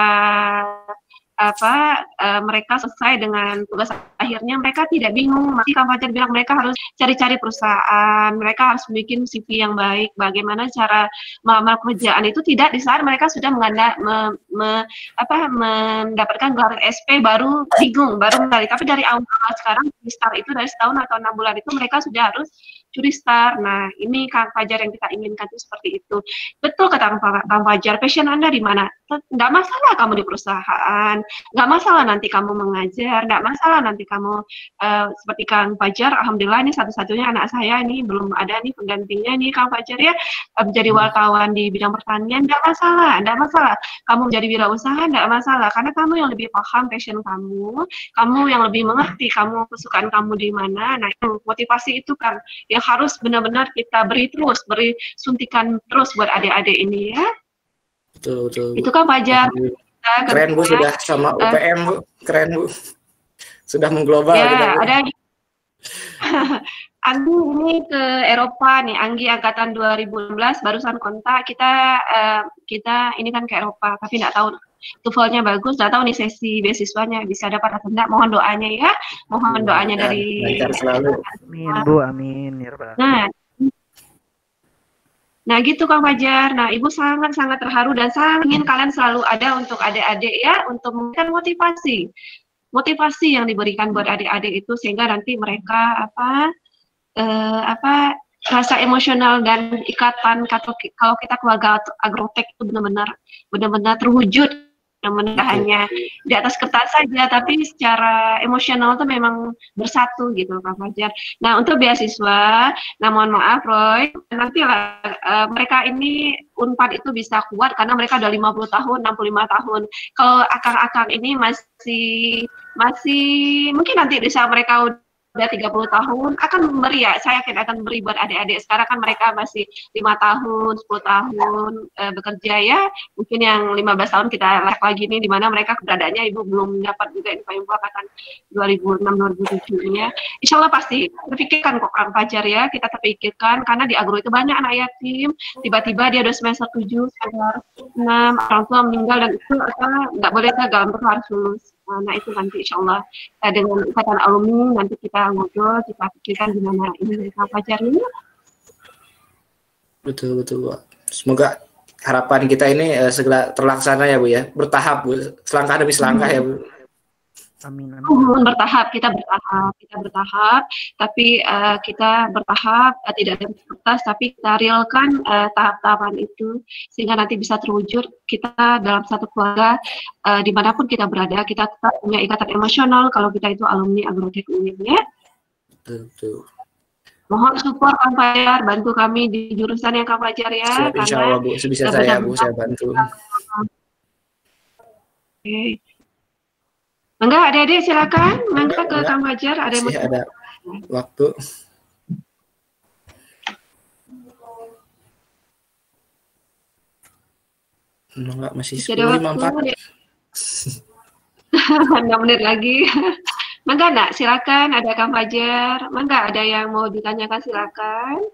mereka selesai dengan tugas akhirnya, mereka tidak bingung. Masih Kang Fajar bilang mereka harus cari-cari perusahaan, mereka harus bikin CV yang baik, bagaimana cara melamar pekerjaan itu tidak di saat mereka sudah mendapatkan gelar SP baru bingung, baru mencari. Tapi dari awal sekarang start itu dari setahun atau 6 bulan itu mereka sudah harus curi start. Nah ini Kang Fajar yang kita inginkan itu seperti itu. Betul kata Kang Fajar, passion Anda di mana? Nggak masalah kamu di perusahaan, nggak masalah nanti kamu mengajar, nggak masalah nanti kamu seperti Kang Fajar, alhamdulillah ini satu-satunya anak saya ini belum ada nih penggantinya nih Kang Fajar ya, menjadi wartawan di bidang pertanian, nggak masalah. Kamu menjadi wirausaha nggak masalah, karena kamu yang lebih paham passion kamu yang lebih mengerti kamu kesukaan kamu di mana. Nah itu motivasi itu kan yang harus benar-benar kita beri suntikan terus buat adik-adik ini ya. Betul. Itu Kang Fajar. Keren Bu, sudah sama UPM Bu, keren Bu. Sudah mengglobal Ya, kita. ada Anggi ini ke Eropa nih, Anggi angkatan 2016 barusan kontak kita ini kan ke Eropa, tapi nggak tahu TOEFL-nya bagus, nggak tahu nih sesi beasiswanya bisa dapat atau enggak. Mohon doanya ya, mohon doanya dari. Lancar selalu. Amin Bu, amin ya Rabbal Alamin. Nah gitu Kang Fajar. Nah Ibu sangat-sangat terharu dan sangat ingin kalian selalu ada untuk adik-adik ya, untuk memberikan motivasi yang diberikan buat adik-adik itu sehingga nanti mereka rasa emosional dan ikatan kalau kita keluarga agrotek itu benar-benar terwujud, benar-benar hanya di atas kertas saja, tapi secara emosional itu memang bersatu gitu Kang Fajar. Nah untuk beasiswa, nah mohon maaf Roy, nanti mereka ini Unpad itu bisa kuat karena mereka udah 50 tahun, 65 tahun. Kalau akang-akang ini masih mungkin nanti bisa mereka udah 30 tahun akan memberi ya, saya yakin akan beri buat adik-adik. Sekarang kan mereka masih 5 tahun, 10 tahun bekerja ya, mungkin yang 15 tahun kita live lagi nih, di mana mereka keberadaannya Ibu belum dapat juga info angkatan 2006-2007 ini ya. Insya Allah pasti terpikirkan kok Kang Fajar ya, kita terpikirkan karena di agro itu banyak anak yatim, tiba-tiba dia udah semester 7, semester 6, orang tua meninggal dan itu nggak boleh gagal, untuk harus lulus. Nah itu nanti insya Allah dengan ikatan alumni nanti kita ngobrol, kita pikirkan gimana ini Kang Fajar ini. Betul Bu. Semoga harapan kita ini segera terlaksana ya Bu ya, bertahap Bu, selangkah demi selangkah ya Bu. Amin. Bertahap, kita bertahap, tapi kita bertahap tidak dari kertas, tapi kita realkan tahap-tahapan itu sehingga nanti bisa terwujud. Kita dalam satu keluarga dimanapun kita berada, kita tetap punya ikatan emosional kalau kita itu alumni agrotek UIN ya. Betul. Mohon support Kang Fajar, bantu kami di jurusan yang Kang Fajar ya. Siap, insya Allah Bu, sebisa saya Bu, saya bantu. Oke. Mangga adik-adik silakan, mangga ke Kang Fajar, ada yang ada waktu. Enggak, masih 10:54. 6 menit lagi. Mangga nak, silakan ada Kang Fajar. Mangga ada yang mau ditanyakan silakan.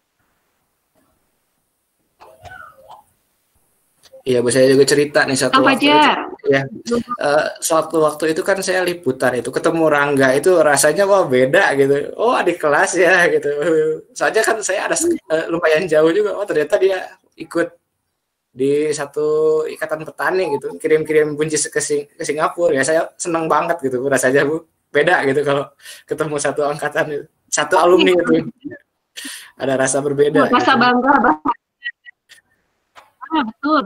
Iya, Bu, saya juga cerita nih satu waktu itu, ya. Suatu waktu itu kan saya liputan itu ketemu Rangga itu rasanya wah beda gitu. Oh, adik kelas ya gitu. Soalnya kan saya ada lumayan jauh juga. Oh, ternyata dia ikut di satu ikatan petani gitu, kirim-kirim buncis ke Singapura. Ya saya senang banget gitu rasanya Bu. Beda gitu kalau ketemu satu angkatan, satu alumni itu. Ada rasa berbeda. Rasa gitu. Bangga banget. Betul.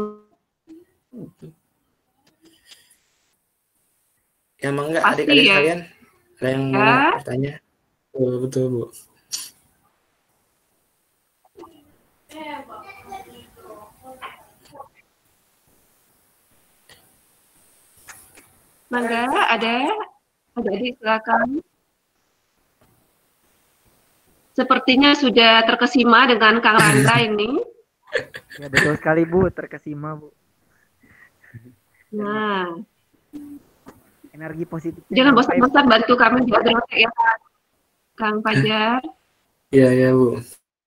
Ya emang enggak Pasti adik-adik ya. kalian ada yang mau bertanya? Betul Bu. Mangga ada adik silakan. Sepertinya sudah terkesima dengan Kang Rangga ini. Ya betul sekali Bu, terkesima Bu. Nah, energi positif. jangan bosan-bosan bantu kami di agrotek ya Kang Fajar. Iya Bu.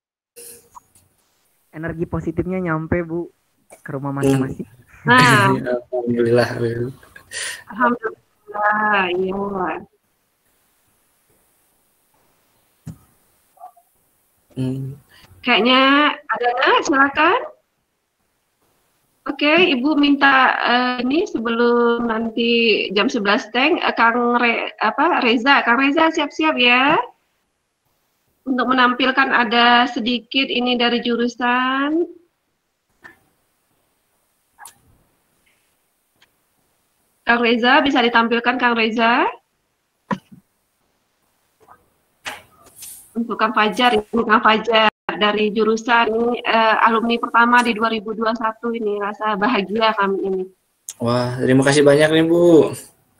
Energi positifnya nyampe Bu ke rumah masing-masing. Nah, Alhamdulillah. alhamdulillah, iya. Kayaknya ada nggak? Silakan. Oke, Ibu minta ini sebelum nanti jam 11 teng, Reza. Kang Reza siap-siap ya. Untuk menampilkan ada sedikit ini dari jurusan. Kang Reza, bisa ditampilkan Kang Reza? Untuk Kang Fajar, ini Kang Fajar dari jurusan alumni pertama di 2021 ini, rasa bahagia kami ini. Wah, terima kasih banyak nih Bu.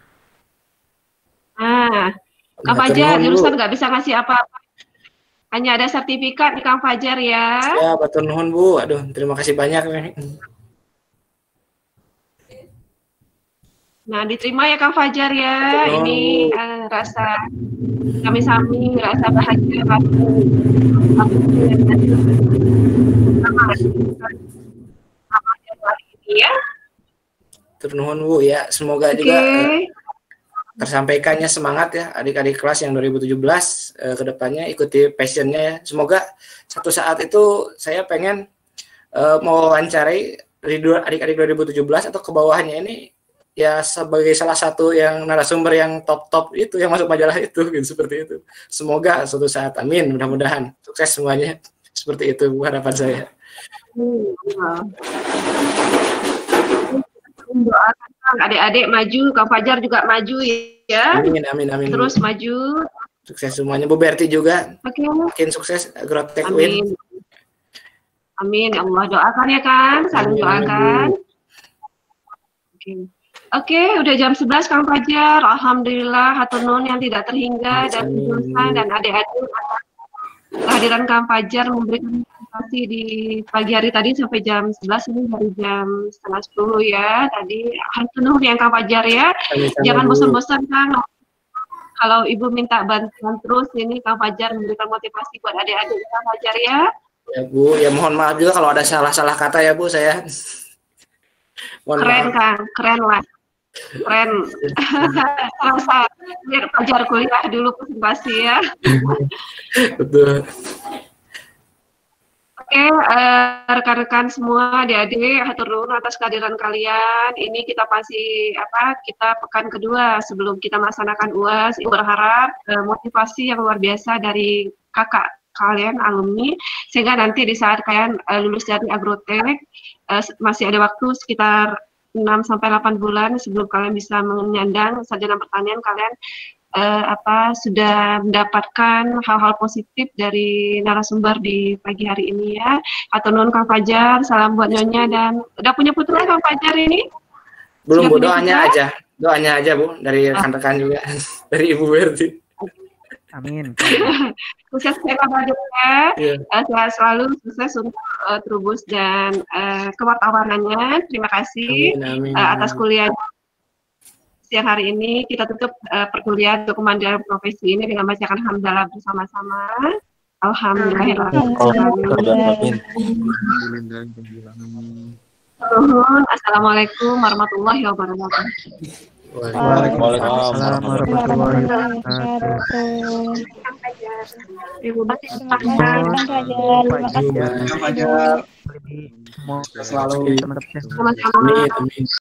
Nah, Kang Fajar jurusan nggak bisa ngasih apa-apa. Hanya ada sertifikat di Kang Fajar ya. Ya, batur nuhun Bu. Aduh, terima kasih banyak nih. Nah, diterima ya Kang Fajar ya. Ini rasa kami sami rasa bahagia ya. Turnuhun Bu ya. Semoga juga tersampaikannya semangat ya adik-adik kelas yang 2017 ke depannya ikuti passionnya ya. Semoga satu saat itu saya pengen mau wawancarai adik-adik 2017 atau ke bawahnya ini ya sebagai salah satu yang narasumber yang top itu yang masuk majalah itu gitu, seperti itu. Semoga suatu saat, amin, mudah-mudahan sukses semuanya. Seperti itu harapan saya. Doakan adik-adik maju, Kang Fajar juga maju ya. Amin, amin, amin. Terus maju. Sukses semuanya. Bu Berti juga. Makin sukses Agrotek Win. Amin. Allah doakan ya kan, saling doakan. Oke, udah jam 11 Kang Fajar. Alhamdulillah hatur nuhun yang tidak terhingga dan jurusan dan adik-adik kehadiran Kang Fajar memberikan informasi di pagi hari tadi sampai jam 11 ini dari jam 9:30 ya. Tadi hatur nuhun yang Kang Fajar ya. Jangan bosan-bosan Kang. Kalau Ibu minta bantuan terus ini Kang Fajar memberikan motivasi buat adik-adik Kang Fajar ya. Ya Bu, ya mohon maaf juga kalau ada salah-salah kata ya Bu saya. Keren Kang, keren lah. Keren. Terasa biar Fajar kuliah dulu presentasi ya. Betul. Oke, rekan-rekan semua, adik-adik, hatur nuhun atas kehadiran kalian. Ini kita kita pekan kedua sebelum kita melaksanakan UAS. Ibu berharap motivasi yang luar biasa dari kakak kalian alumni, sehingga nanti di saat kalian lulus dari Agrotek, masih ada waktu sekitar 6-8 bulan sebelum kalian bisa menyandang sarjana pertanian, kalian sudah mendapatkan hal-hal positif dari narasumber di pagi hari ini ya. Hatur nuhun Kang Fajar, salam buat Nyonya, dan udah punya putra Kang Fajar ini? Belum Bu, doanya aja Bu dari rekan-rekan juga dari Ibu Berti. Amin. Sukses ya Kang Fajar ya. Sehat selalu, sukses untuk Trubus dan kewartawanannya. Terima kasih atas kuliah siang hari ini. Kita tutup perkuliahan untuk kemandirian profesi ini dengan bacakan hamdalah bersama-sama. Alhamdulillahirrahmanirrahim. Assalamualaikum warahmatullahi wabarakatuh. Waalaikumsalam warahmatullahi wabarakatuh. Ibu Selalu teman-teman.